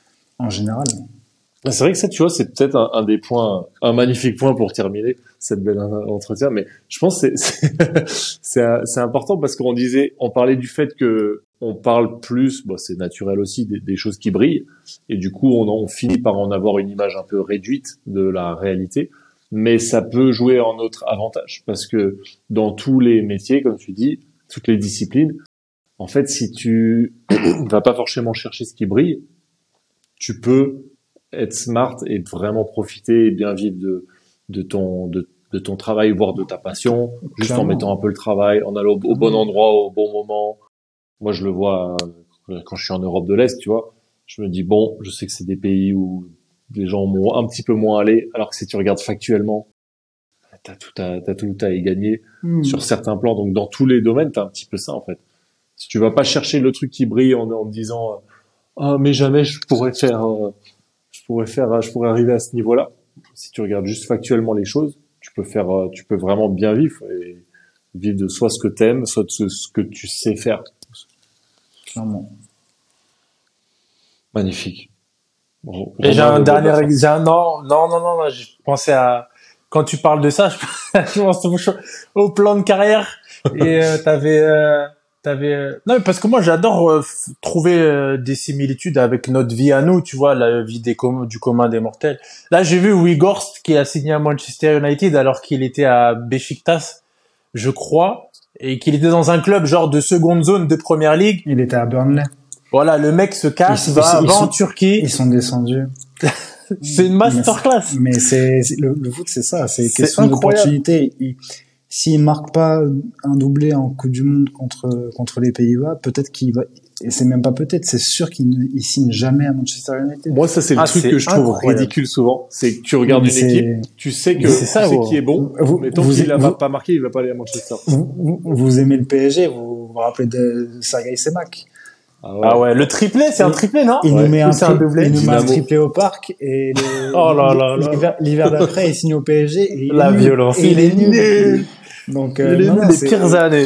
en général. C'est vrai que ça, tu vois, c'est peut-être un, un des points, un magnifique point pour terminer cette belle entretien. Mais je pense que c'est c'est c'est c'est important parce qu'on disait, on parlait du fait que on parle plus, bon, c'est naturel aussi, des, des choses qui brillent, et du coup, on, on finit par en avoir une image un peu réduite de la réalité. Mais ça peut jouer en notre avantage parce que dans tous les métiers, comme tu dis, toutes les disciplines, en fait, si tu vas pas forcément chercher ce qui brille, tu peux être smart et vraiment profiter et bien vivre de de ton de, de ton travail, voire de ta passion, juste Clairement. en mettant un peu le travail, en allant au, au bon endroit au bon moment. Moi, je le vois euh, quand je suis en Europe de l'Est, tu vois. Je me dis bon, je sais que c'est des pays où les gens vont un petit peu moins aller, alors que si tu regardes factuellement, t'as tout à t'as tout à y gagner Mm. sur certains plans. Donc dans tous les domaines, t'as un petit peu ça en fait. Si tu vas pas chercher le truc qui brille en, en te disant ah mais jamais je pourrais faire euh, je pourrais faire je pourrais arriver à ce niveau-là. Si tu regardes juste factuellement les choses, tu peux faire euh, tu peux vraiment bien vivre et vivre de soit ce que t'aimes, soit de ce, ce que tu sais faire. Clairement. Magnifique. Bon, Et j'ai Romain, un le dernier mot de la fin. exemple. Non, non, non, non, non, je pensais à, quand tu parles de ça, je je pense au au plan de carrière. Et euh, t'avais, euh, t'avais, euh, non, mais parce que moi, j'adore euh, f- trouver euh, des similitudes avec notre vie à nous, tu vois, la vie des com- du commun des mortels. Là, j'ai vu Weghorst qui a signé à Manchester United alors qu'il était à Beşiktaş, je crois, et qu'il était dans un club genre de seconde zone de première ligue. Il était à Burnley. Voilà, le mec se casse, Ils- va, ils- ils va en sont- Turquie. Ils sont descendus. C'est une masterclass. Mais c'est c'est- le, le foot, c'est ça. C'est C'est question incroyable. d'opportunité. Il- S'il marque pas un doublé en Coupe du Monde contre contre les Pays-Bas, peut-être qu'il va. Et c'est même pas peut-être, c'est sûr qu'il ne il signe jamais à Manchester United. Moi, ça, c'est le Ah, truc c'est que je trouve incroyable. ridicule souvent. C'est que tu regardes Mais une c'est- équipe, tu sais que, mais c'est tu ça, sais gros. qui est bon, Vous- mais tant vous- qu'il ne vous- va pas marquer, il va pas aller à Manchester. Vous, vous, vous aimez le P S G, vous vous rappelez de Sergei Semak. Ah ouais. Ah ouais, le triplé, c'est un triplé, non? Il Ouais. nous met Ou un, c'est un tri- doublé? il nous met un Dynamo. triplé au parc et le- Oh là là là. l'hiver, l'hiver d'après, il signe au P S G et il La est nul. violence. Et il est nul. nul. Donc, Il euh, est non, nul non, des c'est- pires années.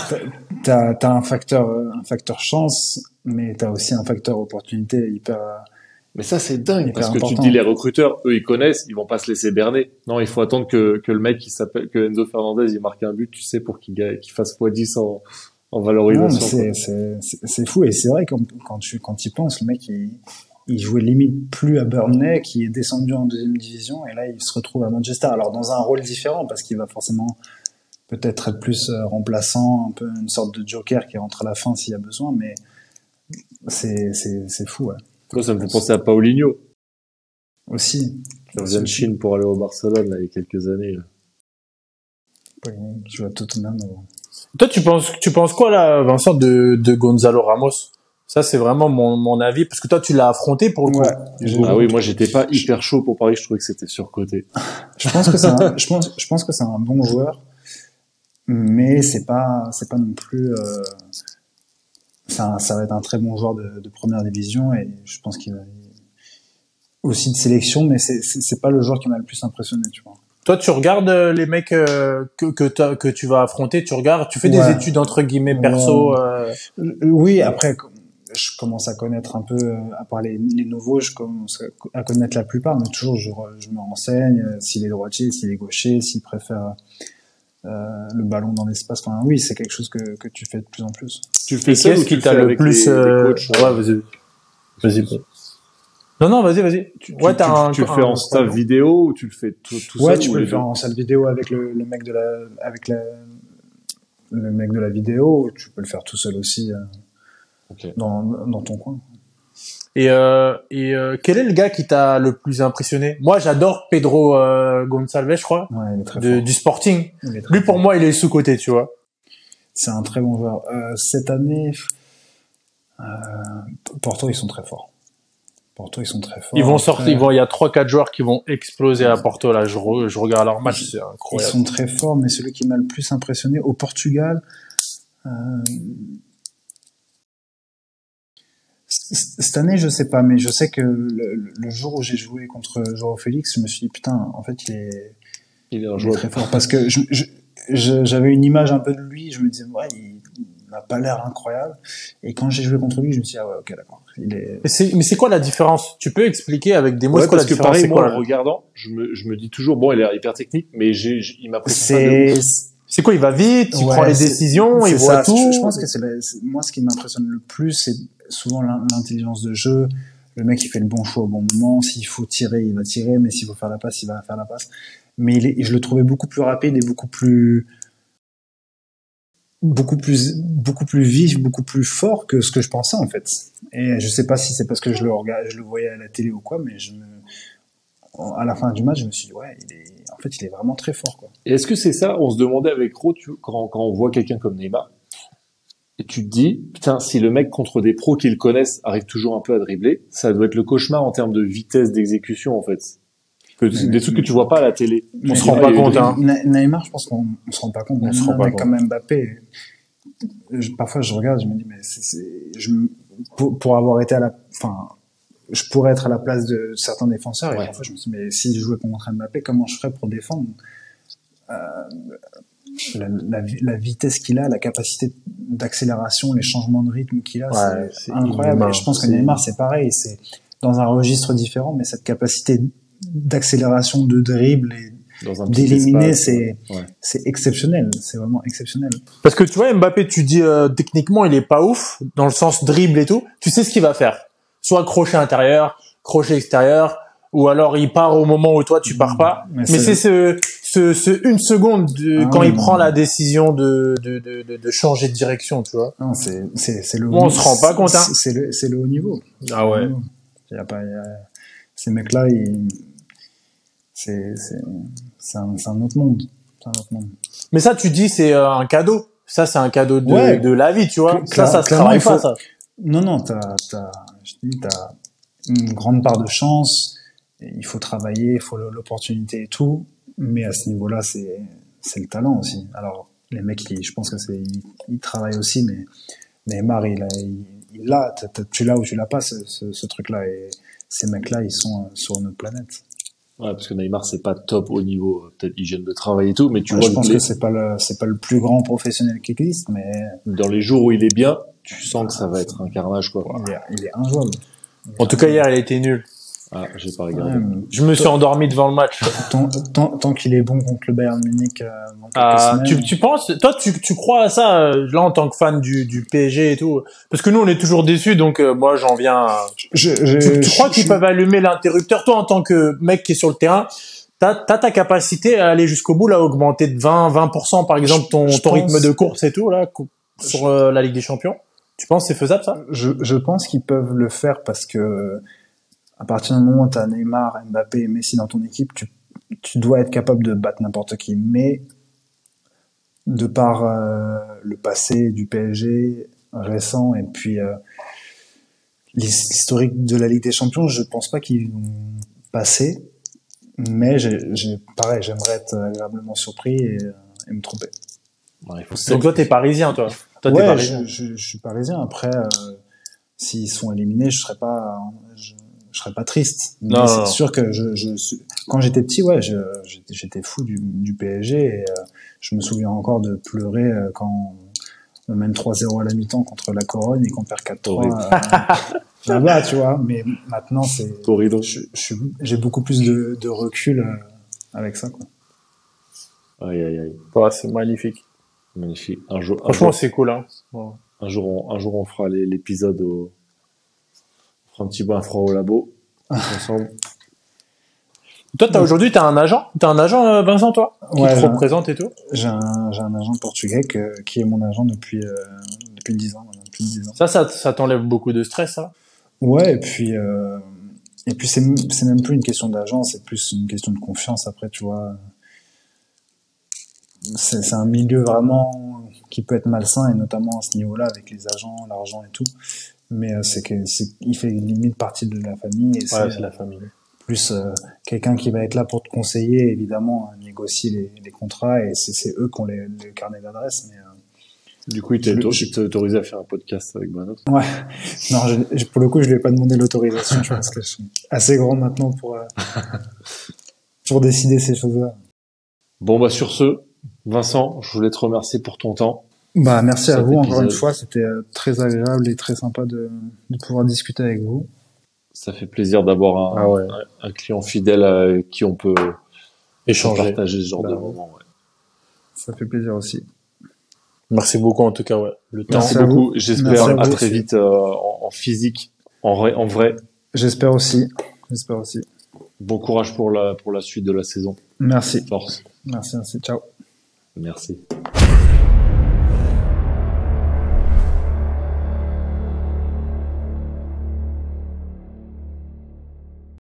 T'as, t'as un facteur, euh, un facteur chance, mais t'as aussi un facteur opportunité hyper. Mais ça, c'est dingue, Hyper parce que tu te important. dis, les recruteurs, eux, ils connaissent, ils vont pas se laisser berner. Non, il faut attendre que, que le mec qui s'appelle, que Enzo Fernandez, il marque un but, tu sais, pour qu'il gagne, qu'il fasse fois dix en, en Non, mais valorisation. c'est, quoi. c'est, c'est, c'est fou et c'est vrai quand, quand tu, quand tu y penses, le mec, il, il jouait limite plus à Burnley, qui est descendu en deuxième division, et là, il se retrouve à Manchester. Alors, dans un rôle différent, parce qu'il va forcément peut-être être plus euh, remplaçant, un peu une sorte de joker qui rentre à la fin s'il y a besoin, mais c'est, c'est, c'est fou, ouais. Moi, ça me fait penser à Paulinho, Aussi. qui revient de Chine pour aller au Barcelone, là, il y a quelques années. là. Paulinho qui joue à Tottenham. euh. Toi, tu penses, tu penses quoi, là, Vincent, de, de Gonzalo Ramos? Ça, c'est vraiment mon, mon avis, parce que toi, tu l'as affronté pour le Ouais. coup. J'ai- Ah oui, moi, j'étais pas hyper chaud pour Paris, je trouvais que c'était surcoté. Je pense que c'est un, je pense, je pense que c'est un bon joueur, mais c'est pas, c'est pas non plus, euh, ça, ça va être un très bon joueur de, de première division et je pense qu'il va aussi de sélection, mais c'est, c'est, c'est pas le joueur qui m'a le plus impressionné, tu vois. Toi, tu regardes euh, les mecs euh, que que, t'as- que tu vas affronter, tu regardes, tu fais des Ouais. études entre guillemets perso. Ouais. euh, Euh, Oui, après, com- je commence à connaître un peu, euh, à part les, les nouveaux, je commence à connaître la plupart, mais toujours je, re- je me renseigne euh, s'il est droitier, s'il est gaucher, s'il préfère euh, le ballon dans l'espace. Enfin, oui, c'est quelque chose que, que tu fais de plus en plus. Tu le fais Et seul ou qu'est-ce tu qui le t'a fais le avec plus les, les euh, coachs euh, Ouais, vas-y. Vas-y. Non, non, vas-y, vas-y. Tu, Tu, ouais, tu- t'as un. tu le un- fais en staff vidéo ou tu le fais tout, tout Ouais, seul tu ou peux les le faire deux en salle vidéo avec le, le mec de la, avec la, le mec de la vidéo. Tu peux le faire tout seul aussi euh, Ok. dans, dans ton coin. Et, euh, et euh, quel est le gars qui t'a le plus impressionné? Moi, j'adore Pedro euh, Gonçalves, je crois, Ouais, il est très de, fort. du Sporting. Il est très Lui, pour fort. moi, il est sous-coté, tu vois. C'est un très bon joueur. Euh, cette année, euh, Porto, ils sont très forts. Porto, ils sont très forts. Ils vont Après, sortir, ils vont, il y a trois, quatre joueurs qui vont exploser à Porto, là. Je, re- je regarde leur match, c'est Ils incroyable. sont très forts, mais celui qui m'a le plus impressionné au Portugal, euh, c- c- cette année, je sais pas, mais je sais que le, le jour où j'ai joué contre Joao Félix, je me suis dit putain, en fait, il est, Il est un il est joueur. très fort parce que je, je- je- j'avais une image un peu de lui, je me disais ouais, il, il n'a pas l'air incroyable. Et quand j'ai joué contre lui, je me suis dit, ah ouais, ok, d'accord. Il est... Mais c'est, mais c'est quoi la différence? Tu peux expliquer avec des mots? Ouais, c'est quoi parce la que pareil, c'est moi, quoi, en la... regardant, je me, je me dis toujours, bon, il est hyper technique, mais j'ai, j'ai il m'impressionne pas de C'est, ouf. C'est quoi? Il va vite, il ouais, prend les c'est- décisions, c'est il voit ça. tout. Je, je pense que c'est, la- c'est- moi, ce qui m'impressionne le plus, c'est souvent l'in- l'intelligence de jeu. Le mec, il fait le bon choix au bon moment. S'il faut tirer, il va tirer, mais s'il faut faire la passe, il va faire la passe. Mais il est, je le trouvais beaucoup plus rapide et beaucoup plus, beaucoup plus, beaucoup plus vif, beaucoup plus fort que ce que je pensais, en fait. Et je sais pas si c'est parce que je le regarde, je le voyais à la télé ou quoi, mais je me, à la fin du match, je me suis dit, ouais, il est, en fait, il est vraiment très fort, quoi. Et est-ce que c'est ça? On se demandait avec Ro, tu, quand, quand on voit quelqu'un comme Neymar, et tu te dis, putain, si le mec contre des pros qui le connaissent arrive toujours un peu à dribbler, ça doit être le cauchemar en termes de vitesse d'exécution, en fait. Que, Mais- des trucs que tu vois pas à la télé. On Mais- se rend pas il y a eu compte, des- hein. Ne- Neymar, je pense qu'on on se rend pas compte. On se Même rend un pas mec compte. comme Mbappé, je- parfois je regarde, je me dis, mais c'est, c'est, je, me- pour, pour avoir été à la, enfin, je pourrais être à la place de certains défenseurs, et Ouais. parfois je me dis, mais si je jouais contre Mbappé, comment je ferais pour défendre? Euh, la, la, vi- la vitesse qu'il a, la capacité d'accélération, les changements de rythme qu'il a, Ouais, c'est c'est incroyable. inhumain. Et je pense que C'est- Neymar, c'est pareil, c'est dans un registre différent, mais cette capacité d'accélération, de dribble et dans un petit d'éliminer, espace, c'est, ouais. c'est exceptionnel. C'est vraiment exceptionnel. Parce que tu vois, Mbappé, tu dis euh, techniquement, il est pas ouf dans le sens dribble et tout. Tu sais ce qu'il va faire. Soit crochet intérieur, crochet extérieur, ou alors il part au moment où toi tu pars pas. Mais Mais c'est- c'est ce, ce, ce une seconde de, Ah quand oui, il non. prend la décision de, de, de, de, de changer de direction, tu vois. Non, c'est, c'est, c'est le haut Bon, on niveau. se rend pas compte, hein. C'est, c'est le, c'est le haut niveau. Ah ouais. Il y a pas, il y a, ces mecs-là, ils, c'est, c'est, c'est un, c'est un autre monde. C'est un autre monde. Mais ça, tu dis, c'est euh, un cadeau. Ça, c'est un cadeau de, Ouais. de la vie, tu vois. Cla- Ça, ça se clairement, travaille il faut- pas, ça. Non, non, t'as, t'as, je te dis, t'as une grande part de chance. Et il faut travailler, il faut l'opportunité et tout. Mais à ce niveau-là, c'est, c'est le talent aussi. Alors, les mecs, ils, je pense que c'est, ils, ils travaillent aussi, mais, mais Neymar, il a, il, il l'a, t'as- t'as- tu l'as ou tu l'as pas, ce, ce, ce truc-là. Et ces mecs-là, ils sont euh, sur notre planète. Ouais, parce que Neymar, c'est pas top au niveau, euh, peut-être hygiène de travail et tout, mais tu Ouais, vois je pense les- que c'est pas le, c'est pas le plus grand professionnel qui existe, mais dans les jours où il est bien, tu sens que ça va être un carnage, quoi. il est, il est injouable. En tout cas, hier, il a été nul. Ah, j'ai pas Ouais, regardé. mais Je me suis endormi devant le match. tant, tant, tant qu'il est bon contre le Bayern Munich, euh, dans quelques Ah, semaines. tu, tu penses, toi, tu, tu crois à ça, euh, là, en tant que fan du, du P S G et tout? Parce que nous, on est toujours déçus, donc euh, moi, j'en viens à... Je, je, Tu, tu je- crois je- qu'ils peuvent allumer l'interrupteur? Toi, en tant que mec qui est sur le terrain, t'as, t'as ta capacité à aller jusqu'au bout, là, augmenter de vingt, vingt pour cent, par exemple, ton, Je ton pense- rythme de course et tout, là, cou- sur euh, la Ligue des Champions? Tu penses que c'est faisable, ça? je, je pense qu'ils peuvent le faire parce que à partir du moment où tu as Neymar, Mbappé et Messi dans ton équipe, tu, tu dois être capable de battre n'importe qui. Mais de par euh, le passé du P S G récent et puis euh, l'historique de la Ligue des Champions, je pense pas qu'ils vont passer. Mais j'ai, j'ai, pareil, j'aimerais être agréablement surpris et, euh, et me tromper. Ouais, il faut Donc toi, t'es parisien, toi. Toi, t'es Ouais, parisien. je, je, je suis parisien. Après, euh, s'ils sont éliminés, je serais pas, je, je serais pas triste. Mais Non, c'est non, non. sûr que je, je, suis- quand j'étais petit, ouais, je, j'étais, j'étais fou du, du P S G et euh, je me souviens encore de pleurer euh, quand on mène trois zéro à la mi-temps contre la Corogne et qu'on perd quatre trois euh, là-bas, tu vois. Mais maintenant, c'est, Torrido. je, je suis, j'ai beaucoup plus de, de recul euh, avec ça, quoi. Aïe, aïe, aïe. Ouais, c'est magnifique. Magnifique. Un jour, un Franchement, jour, c'est cool, hein. Ouais. un jour, on, un jour, on fera les- l'épisode au, on fera un petit bain froid au labo, ensemble. Toi, t'as aujourd'hui, t'as un agent, t'as un agent, euh, Vincent, toi, qui Ouais, te j'ai un- représente et tout. J'ai un, j'ai un agent portugais que, qui est mon agent depuis, euh, depuis dix ans, maintenant, plus de dix ans. Ça, ça, ça t'enlève beaucoup de stress, ça. Ouais, et puis, euh, et puis c'est, c'est même plus une question d'agent, c'est plus une question de confiance après, tu vois. C'est, c'est un milieu vraiment qui peut être malsain, et notamment à ce niveau-là, avec les agents, l'argent et tout. Mais euh, c'est que, c'est, il fait limite partie de la famille, et c'est, Ouais, c'est la famille. plus euh, quelqu'un qui va être là pour te conseiller, évidemment, à négocier les, les contrats, et c'est, c'est eux qui ont les, les carnets d'adresse, mais, euh, Du coup, il t'a Je le- auto- il t'a autorisé à faire un podcast avec Manos. ouais. Non, je, je- pour le coup, je lui ai pas demandé l'autorisation. Je pense que je suis assez grand maintenant pour, euh, pour décider ces choses-là. Bon, bah, sur ce, Vincent, je voulais te remercier pour ton temps. Bah, merci à cet vous encore une épisode. fois. C'était euh, très agréable et très sympa de, de pouvoir discuter avec vous. Ça fait plaisir d'avoir Ah un, ouais, un, un client fidèle avec qui on peut, on peut échanger. partager ce genre Bah, de ouais. moments. Ouais. Ça fait plaisir aussi. Merci beaucoup en tout cas, ouais. Le temps. Merci Merci à beaucoup. vous. J'espère Merci à à vous. très vite euh, en, en physique, en vrai, en vrai. J'espère aussi. J'espère aussi. Bon courage pour la pour la suite de la saison. Merci. Force. Merci, merci. Ciao. Merci.